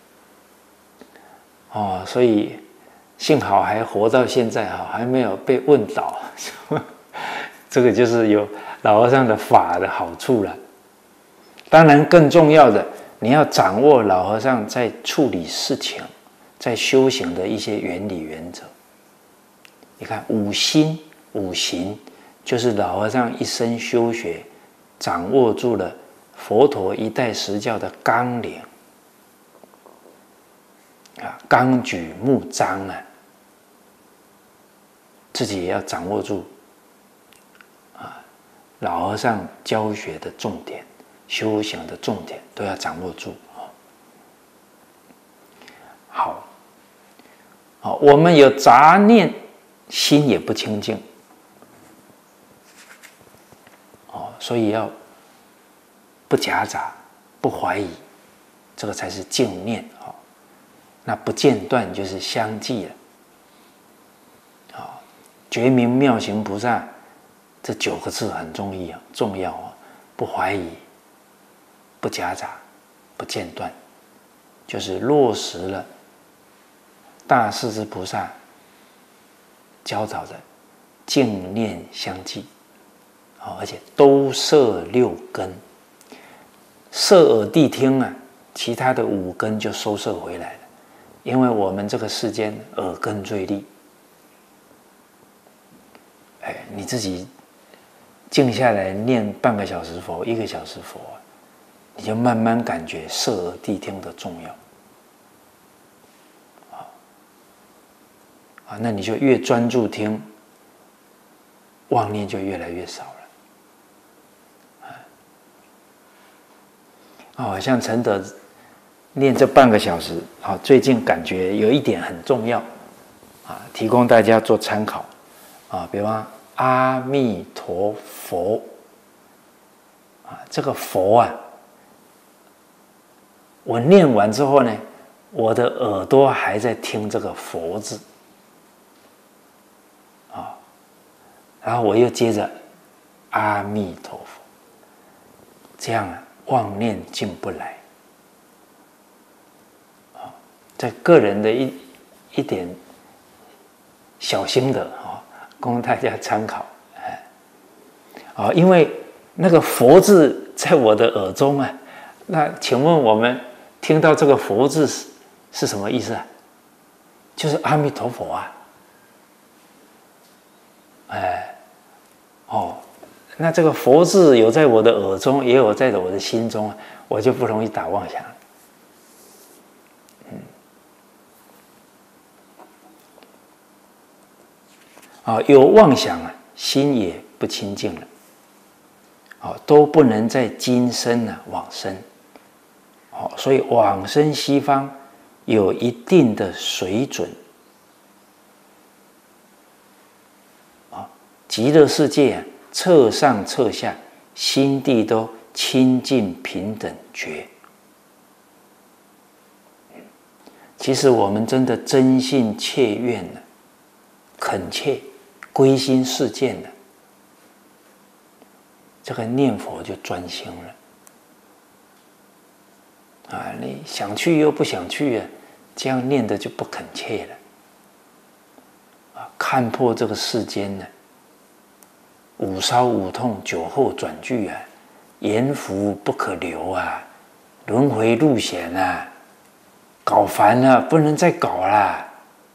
所以幸好还活到现在还没有被问倒，这个就是有老和尚的法的好处了。当然，更重要的，你要掌握老和尚在处理事情、在修行的一些原理原则。你看五心、五行，就是老和尚一生修学掌握住了佛陀一代实教的纲领纲举目张自己也要掌握住老和尚教学的重点、修行的重点都要掌握住。好，我们有杂念，心也不清净，所以要不夹杂、不怀疑，这个才是净念。那不间断就是相继了。觉明妙行菩萨这9个字很重要不怀疑、不夹杂、不间断，就是落实了大势至菩萨教导的净念相继，而且都摄6根，摄耳谛听其他的5根就收摄回来了。因为我们这个世间耳根最利，你自己静下来念半个小时佛、1个小时佛，你就慢慢感觉摄耳谛听的重要。那你就越专注听，妄念就越来越少了。像陈德念这半个小时，最近感觉有一点很重要，提供大家做参考，比方阿弥陀佛，这个佛我念完之后呢，我的耳朵还在听这个佛字，然后我又接着阿弥陀佛，这样妄念进不来。这个人的一点小心得供大家参考。因为那个佛字在我的耳中那请问我们听到这个佛字是什么意思就是阿弥陀佛那这个佛字有在我的耳中，也有在我的心中，我就不容易打妄想。有妄想心也不清净了，都不能在今生往生，所以往生西方有一定的水准，极乐世界侧上侧下，心地都清净平等觉。其实我们真的真心切愿恳切归心似箭这个念佛就专心了。你想去又不想去这样念的就不恳切了。看破这个世间五烧五痛，酒后转句阎浮不可留轮回路险搞烦了，不能再搞了。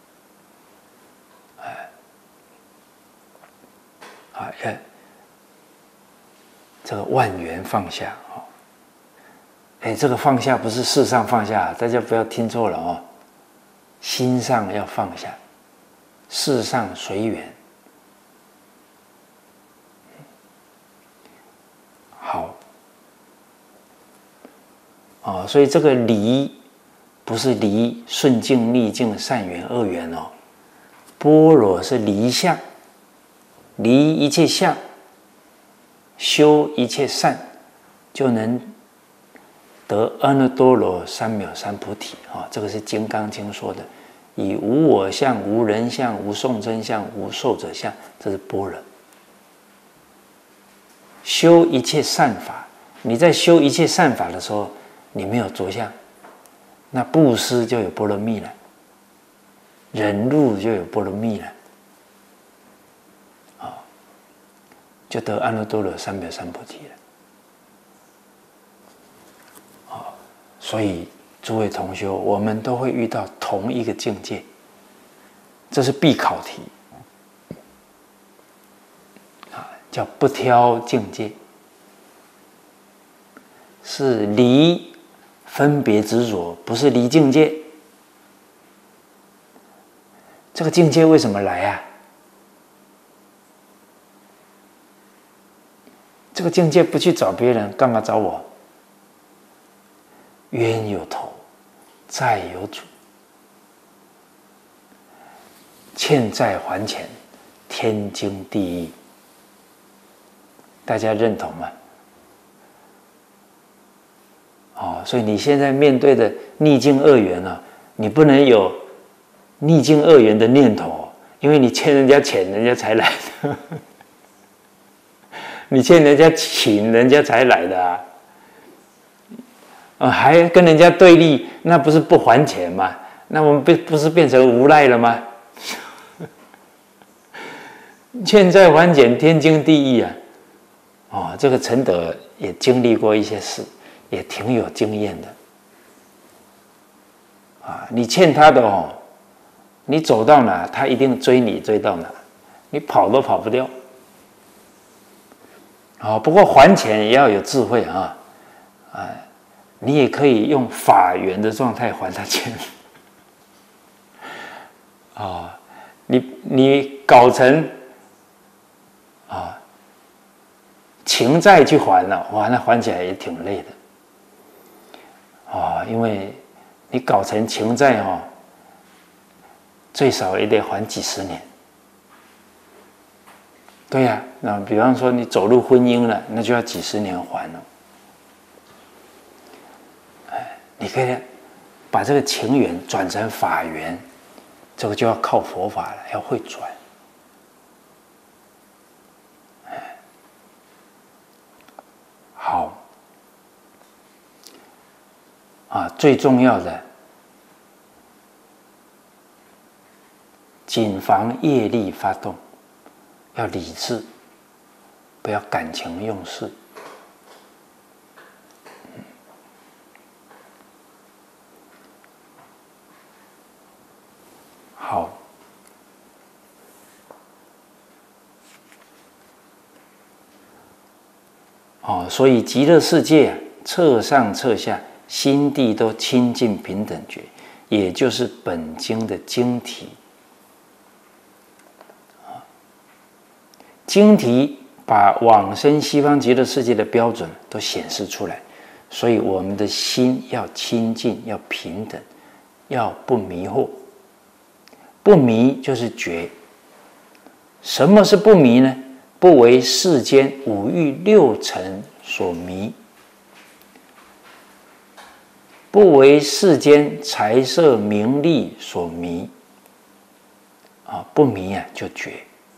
这个万缘放下这个放下不是事上放下，大家不要听错了心上要放下，事上随缘。好所以这个离不是离顺境逆境善缘恶缘般若是离相，离一切相，修一切善，就能得阿耨多罗三藐三菩提啊，这个是《金刚经》说的，以无我相、无人相、无众生相、无寿者相，这是般若。修一切善法，你在修一切善法的时候，你没有着相，那布施就有波罗蜜了，忍辱就有波罗蜜了，就得阿耨多罗三藐三菩提了。所以诸位同修，我们都会遇到同一个境界，这是必考题，叫不挑境界，是离分别执着，不是离境界。这个境界为什么来啊？这个境界不去找别人，干嘛找我？冤有头，债有主，欠债还钱，天经地义。大家认同吗？所以你现在面对的逆境恶缘啊，你不能有逆境恶缘的念头，因为你欠人家钱，人家才来的。你欠人家情，人家才来的还跟人家对立，那不是不还钱吗？那我们不是变成无赖了吗？欠债还钱，天经地义啊！这个陈德也经历过一些事，也挺有经验的你欠他的你走到哪，他一定追你追到哪，你跑都跑不掉。不过还钱也要有智慧你也可以用法缘的状态还他钱你搞成情债去还了，哇，那还起来也挺累的因为你搞成情债最少也得还几十年。对呀，那比方说你走入婚姻了，那就要几十年还了。你可以把这个情缘转成法缘，这个就要靠佛法了，要会转。好最重要的，谨防业力发动，要理智，不要感情用事。好，所以极乐世界侧上侧下，心地都清净平等觉，也就是本经的经题。经题把往生西方极乐世界的标准都显示出来，所以我们的心要清净，要平等，要不迷惑。不迷就是觉。什么是不迷呢？不为世间五欲六尘所迷，不为世间财色名利所迷。不迷就觉。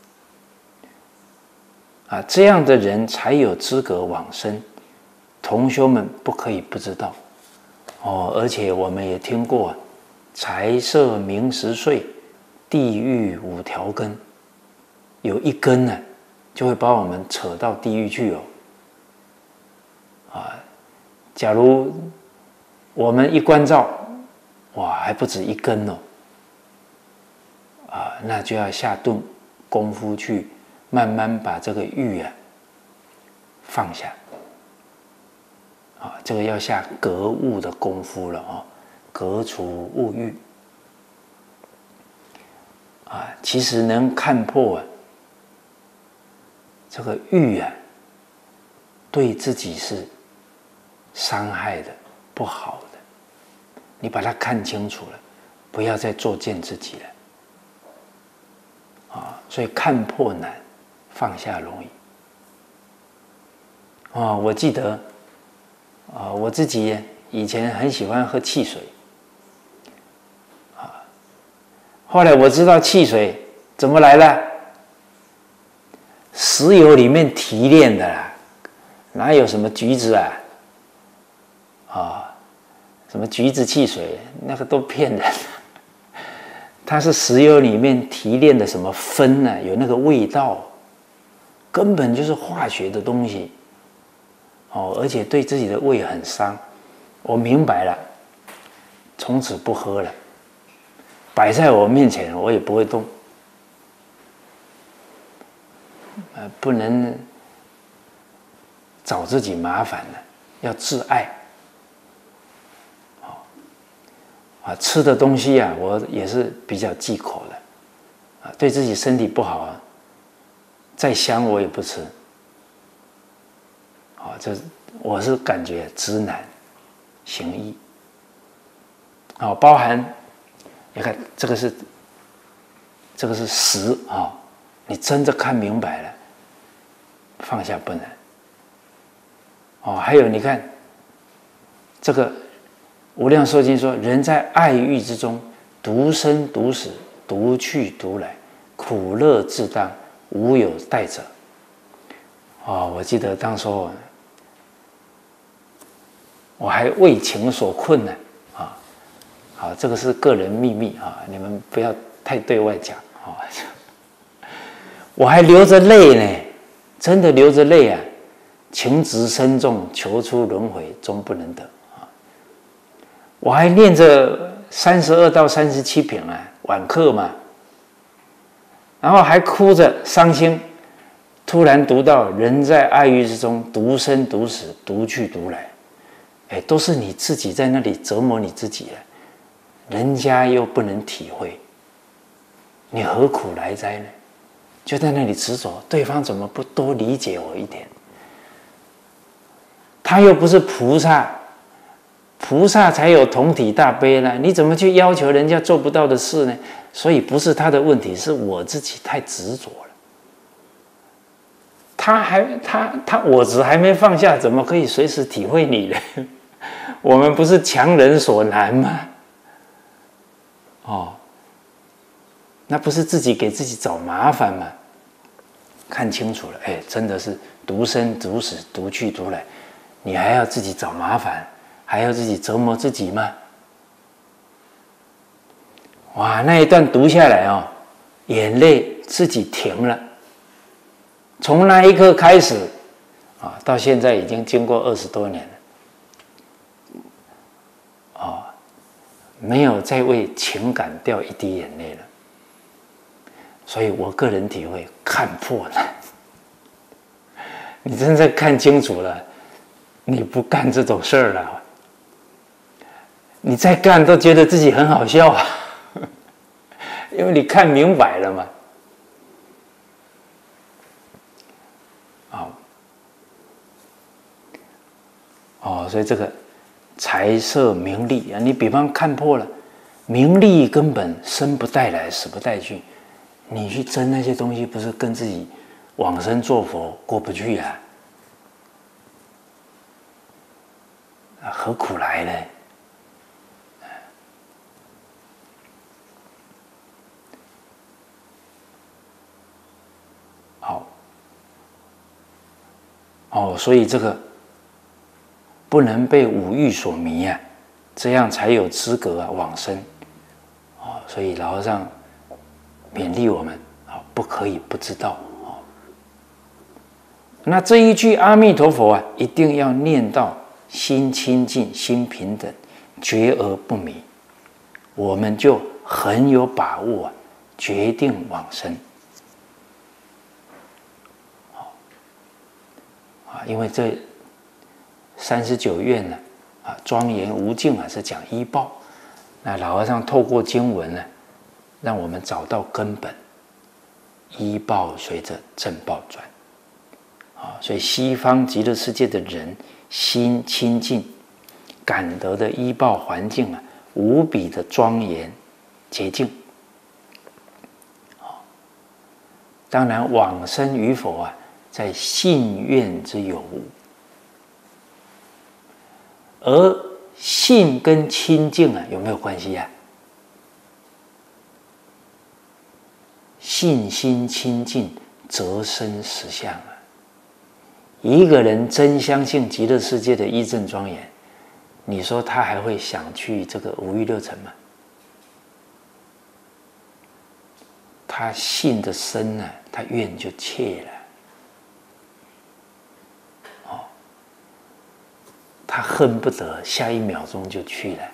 这样的人才有资格往生。同修们不可以不知道而且我们也听过财色名食睡，地狱五条根，有一根呢，就会把我们扯到地狱去假如我们一关照，哇，还不止一根那就要下顿功夫去慢慢把这个欲放下这个要下格物的功夫了革除物欲其实能看破这个欲对自己是伤害的、不好的，你把它看清楚了，不要再作践自己了所以看破难，放下容易我记得我自己以前很喜欢喝汽水，后来我知道汽水怎么来的，石油里面提炼的啦，哪有什么橘子什么橘子汽水，那个都骗人。它是石油里面提炼的什么酚呢？有那个味道，根本就是化学的东西。而且对自己的胃很伤。我明白了，从此不喝了。摆在我面前，我也不会动。不能找自己麻烦了，要自爱。吃的东西我也是比较忌口的，对自己身体不好再香我也不吃。这我是感觉知难行易。包含你看这个是实你真的看明白了，放下不难。还有你看这个无量寿经说，人在爱欲之中，独生独死，独去独来，苦乐自当，无有代者。我记得当时候我还为情所困呢。这个是个人秘密你们不要太对外讲我还流着泪呢，真的流着泪情执深重，求出轮回，终不能得。我还念着32到37品晚课嘛，然后还哭着伤心，突然读到人在爱欲之中，独生独死，独去独来，都是你自己在那里折磨你自己人家又不能体会，你何苦来哉呢？就在那里执着，对方怎么不多理解我一点？他又不是菩萨，菩萨才有同体大悲呢，你怎么去要求人家做不到的事呢？所以不是他的问题，是我自己太执着了。我执还没放下，怎么可以随时体会你呢？我们不是强人所难吗？那不是自己给自己找麻烦吗？看清楚了，真的是独生独死，独去独来，你还要自己找麻烦，还要自己折磨自己吗？哇，那一段读下来眼泪自己停了。从那一刻开始到现在已经经过20多年了，没有再为情感掉一滴眼泪了。所以我个人体会，看破了。你真正看清楚了，你不干这种事儿了。你再干都觉得自己很好笑因为你看明白了嘛。所以这个财色名利你比方看破了，名利根本生不带来，死不带去，你去争那些东西，不是跟自己往生做佛过不去何苦来呢？所以这个不能被五欲所迷这样才有资格往生所以老和尚勉励我们不可以不知道那这一句阿弥陀佛一定要念到心清净，心平等，觉而不迷，我们就很有把握决定往生因为这39愿呢庄严无尽是讲依报，那老和尚透过经文呢，让我们找到根本，依报随着正报转所以西方极乐世界的人心清净，感得的依报环境无比的庄严洁净当然往生与否在信愿之有无，而信跟清净啊有没有关系啊？信心清净，则生实相啊。一个人真相信极乐世界的一正庄严，你说他还会想去这个五欲六尘吗？他信的深呢，他愿就切了。他恨不得下一秒钟就去了，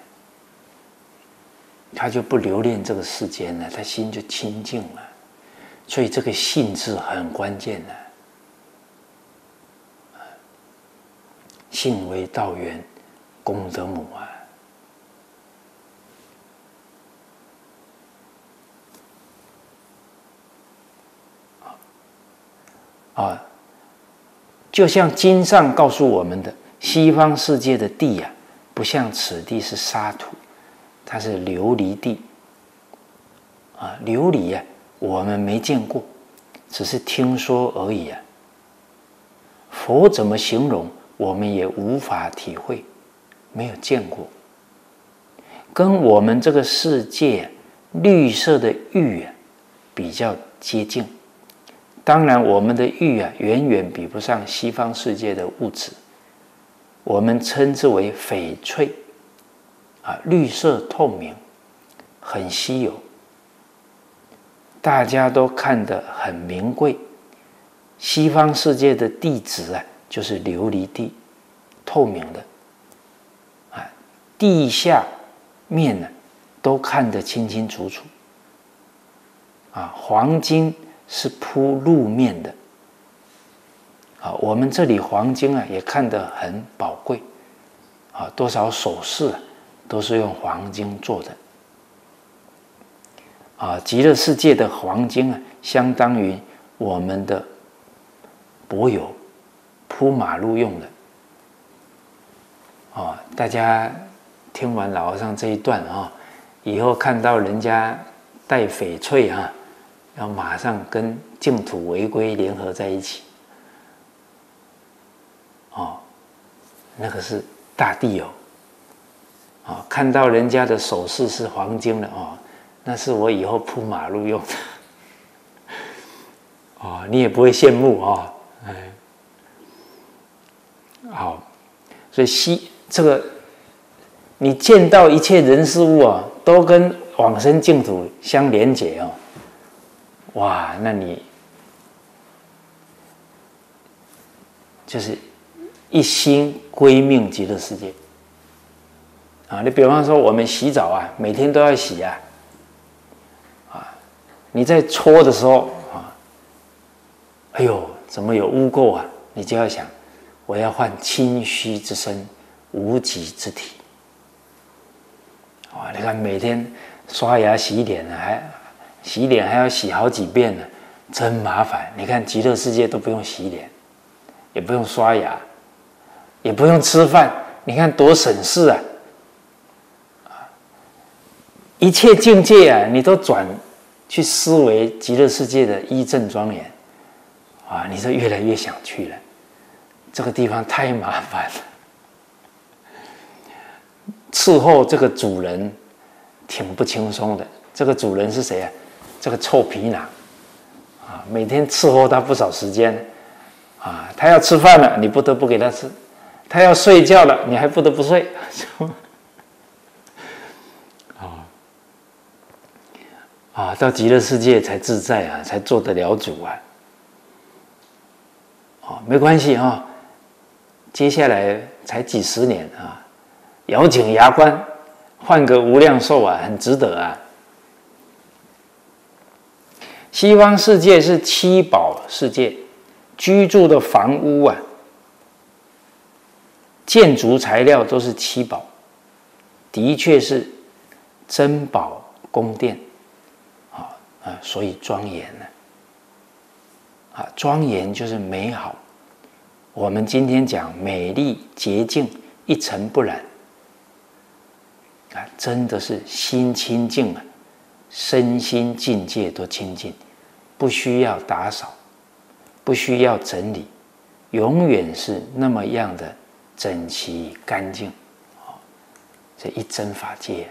他就不留恋这个世间了，他心就清净了。所以这个信字很关键的。信为道源，功德母啊！就像经上告诉我们的，西方世界的地啊，不像此地是沙土，它是琉璃地啊。琉璃啊，我们没见过，只是听说而已啊。佛怎么形容，我们也无法体会，没有见过。跟我们这个世界绿色的玉啊比较接近。当然，我们的玉啊，远远比不上西方世界的物质。我们称之为翡翠，绿色透明，很稀有，大家都看得很名贵。西方世界的地质啊，就是琉璃地，透明的，地下面呢都看得清清楚楚。黄金是铺路面的。我们这里黄金啊也看得很宝贵，多少首饰啊都是用黄金做的。极乐世界的黄金啊，相当于我们的柏油，铺马路用的。大家听完老和尚这一段以后看到人家戴翡翠要马上跟净土违规联合在一起。那个是大地看到人家的首饰是黄金的那是我以后铺马路用的你也不会羡慕好，所以这个你见到一切人事物都跟往生净土相连结哇，那你就是一心归命极乐世界你比方说我们洗澡每天都要洗你在搓的时候哎呦怎么有污垢你就要想，我要换清虚之身，无极之体你看每天刷牙洗脸洗脸还要洗好几遍呢，真麻烦。你看极乐世界都不用洗脸，也不用刷牙，也不用吃饭，你看多省事一切境界你都转去思维极乐世界的一正庄严你就越来越想去了。这个地方太麻烦了，伺候这个主人挺不轻松的。这个主人是谁这个臭皮囊每天伺候他不少时间他要吃饭了，你不得不给他吃；他要睡觉了，你还不得不睡。到极乐世界才自在才做得了主没关系接下来才几十年咬紧牙关换个无量寿很值得西方世界是七宝世界，居住的房屋建筑材料都是七宝，的确是珍宝宫殿所以庄严庄严就是美好。我们今天讲美丽洁净一尘不染真的是心清净身心境界都清净，不需要打扫，不需要整理，永远是那么样的整齐干净这一真法界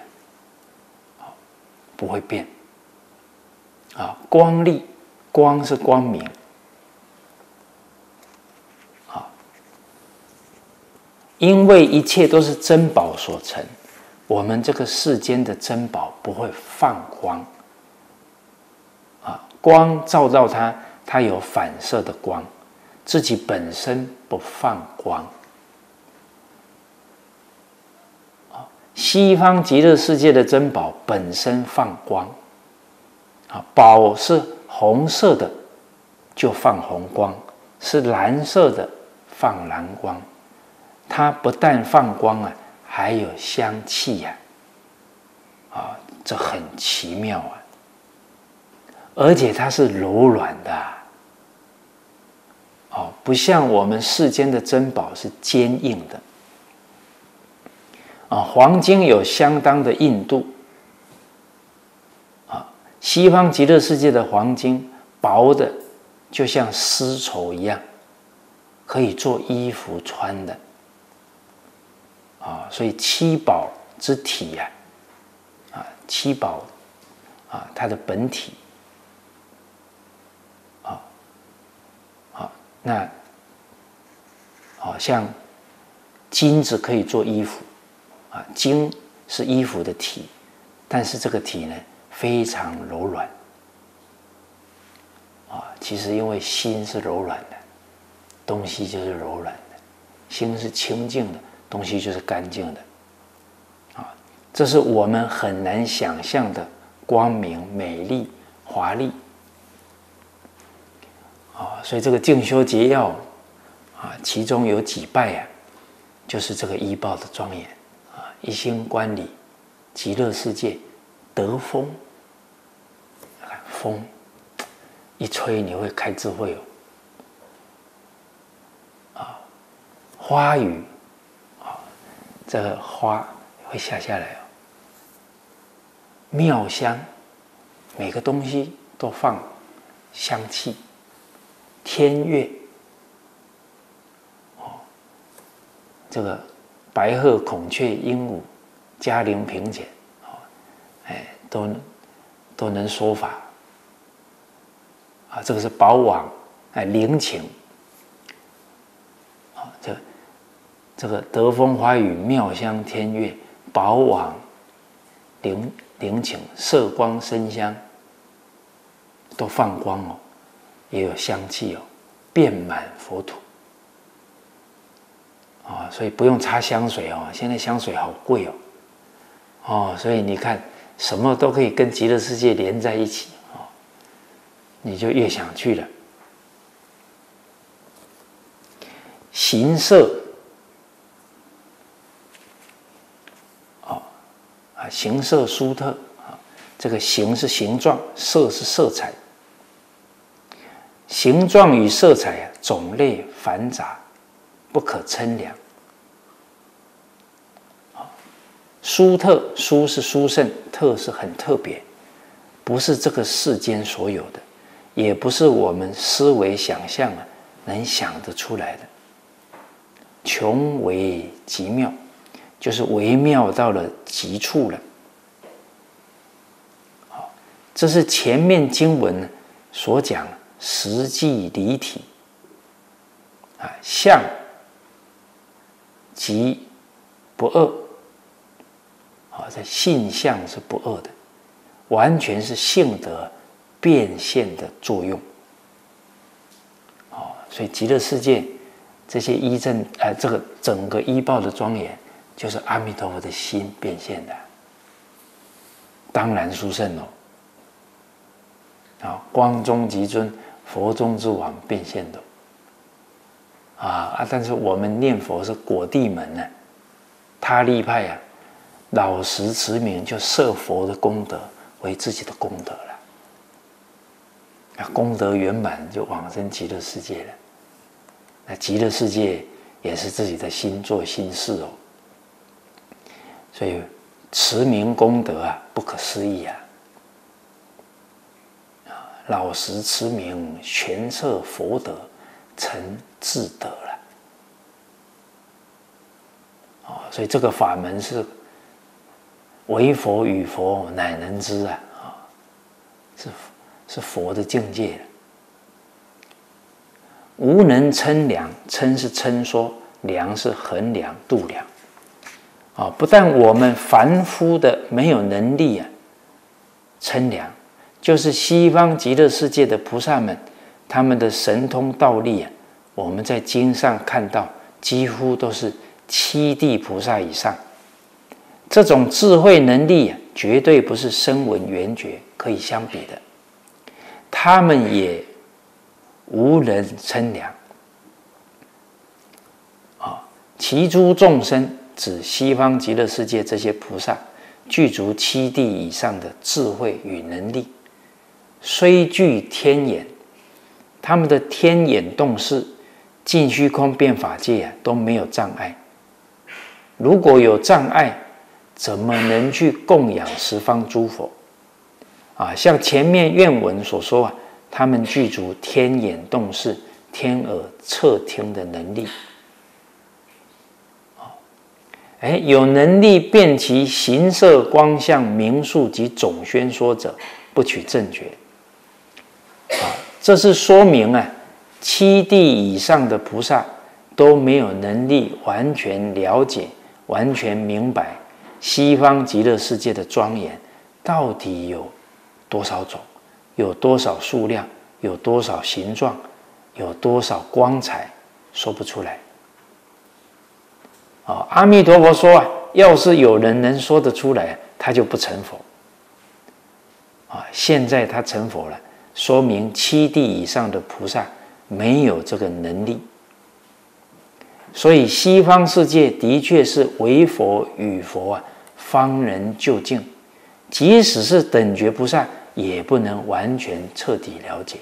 不会变啊。光力，光是光明啊，因为一切都是珍宝所成，我们这个世间的珍宝不会放光啊，光照到它，它有反射的光，自己本身不放光。西方极乐世界的珍宝本身放光，啊，宝是红色的，就放红光；是蓝色的，放蓝光。它不但放光啊，还有香气呀，啊，这很奇妙啊！而且它是柔软的，哦，不像我们世间的珍宝是坚硬的。啊，黄金有相当的硬度啊，西方极乐世界的黄金薄的，就像丝绸一样，可以做衣服穿的啊。所以七宝之体呀，七宝啊，它的本体那像金子可以做衣服。金是衣服的体，但是这个体呢非常柔软其实因为心是柔软的，东西就是柔软的；心是清净的，东西就是干净的这是我们很难想象的光明、美丽、华丽所以这个净修结要其中有几拜就是这个依报的庄严。一心观理，极乐世界得风，风一吹你会开智慧花雨这个花会下来妙香，每个东西都放香气，天乐这个。白鹤、孔雀、鹦鹉、嘉陵、平简，都能说法这个是宝网灵情这个得风花雨妙香天乐宝网灵情色光声香都放光也有香气遍满佛土。所以不用擦香水现在香水好贵所以你看什么都可以跟极乐世界连在一起你就越想去了。形色形色殊特这个形是形状，色是色彩，形状与色彩种类繁杂，不可称量。殊特，殊是殊胜，特是很特别，不是这个世间所有的，也不是我们思维想象能想得出来的。穷微极妙，就是微妙到了极处了。这是前面经文所讲实际离体相即不二这性相是不二的，完全是性德变现的作用所以极乐世界这些依正这个整个依报的庄严，就是阿弥陀佛的心变现的，当然殊胜光中极尊，佛中之王变现的但是我们念佛是果地门他力派老实持名，就摄佛的功德为自己的功德了，功德圆满就往生极乐世界了。那极乐世界也是自己的心做心事所以持名功德不可思议老实持名，全摄佛德，成自得了所以这个法门是唯佛与佛乃能知啊！是佛的境界。无能称量，称是称说，量是衡量度量。不但我们凡夫的没有能力称量，就是西方极乐世界的菩萨们，他们的神通道力我们在经上看到，几乎都是七地菩萨以上。这种智慧能力绝对不是声闻缘觉可以相比的。他们也无人称量。其诸众生，指西方极乐世界这些菩萨，具足七地以上的智慧与能力，虽具天眼，他们的天眼洞视尽虚空遍法界都没有障碍。如果有障碍，怎么能去供养十方诸佛？像前面愿文所说他们具足天眼洞视、天耳侧听的能力。有能力辨其形色光相名数及总宣说者，不取正觉。这是说明七地以上的菩萨都没有能力完全了解、完全明白西方极乐世界的庄严到底有多少种，有多少数量，有多少形状，有多少光彩，说不出来。阿弥陀佛说要是有人能说得出来，他就不成佛。现在他成佛了，说明七地以上的菩萨没有这个能力。所以西方世界的确是唯佛与佛方能究竟，即使是等觉菩萨也不能完全彻底了解。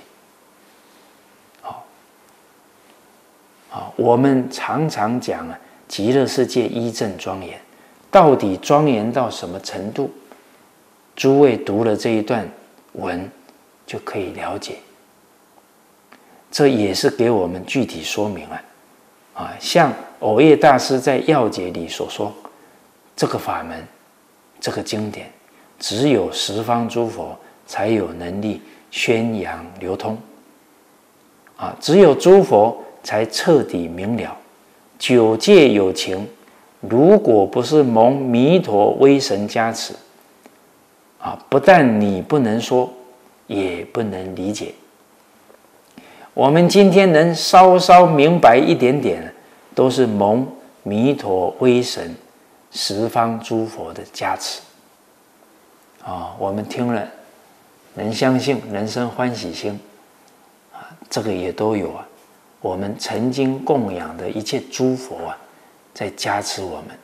我们常常讲极乐世界一正庄严，到底庄严到什么程度？诸位读了这一段文就可以了解。这也是给我们具体说明像藕叶大师在要解里所说，这个法门，这个经典，只有十方诸佛才有能力宣扬流通只有诸佛才彻底明了。九界有情，如果不是蒙弥陀威神加持不但你不能说，也不能理解。我们今天能稍稍明白一点点，都是蒙弥陀威神十方诸佛的加持我们听了能相信，能生欢喜心这个也都有我们曾经供养的一切诸佛在加持我们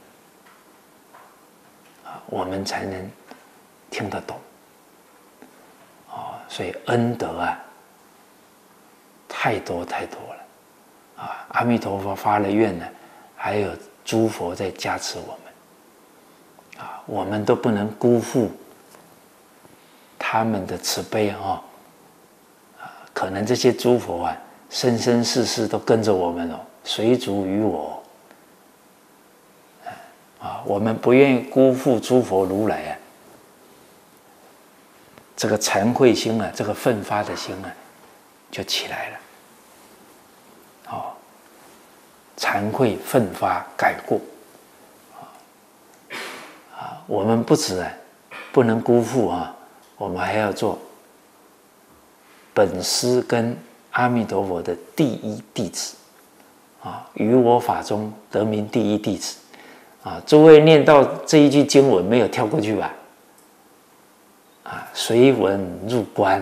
我们才能听得懂所以恩德太多太多了阿弥陀佛发了愿还有诸佛在加持我们我们都不能辜负他们的慈悲可能这些诸佛生生世世都跟着我们随逐于我我们不愿意辜负诸佛如来这个惭愧心这个奋发的心就起来了惭愧奋发改过我们不止不能辜负我们还要做本师跟阿弥陀佛的第一弟子于我法中得名第一弟子诸位念到这一句经文没有跳过去吧？随文入观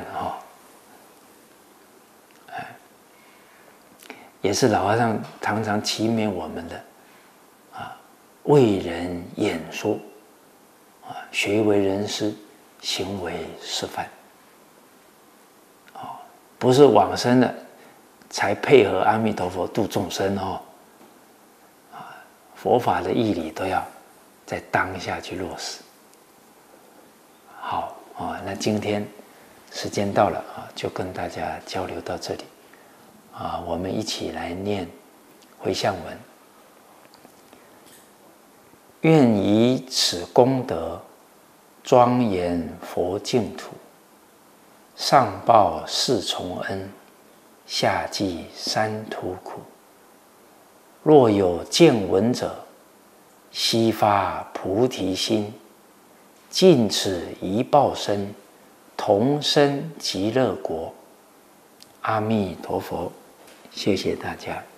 也是老和尚常常祈勉我们的为人演说学为人师，行为示范不是往生了才配合阿弥陀佛度众生佛法的义理都要在当下去落实。好那今天时间到了就跟大家交流到这里我们一起来念回向文。愿以此功德庄严佛净土，上报四重恩，下济三途苦。若有见闻者，悉发菩提心，尽此一报身，同生极乐国。阿弥陀佛，谢谢大家。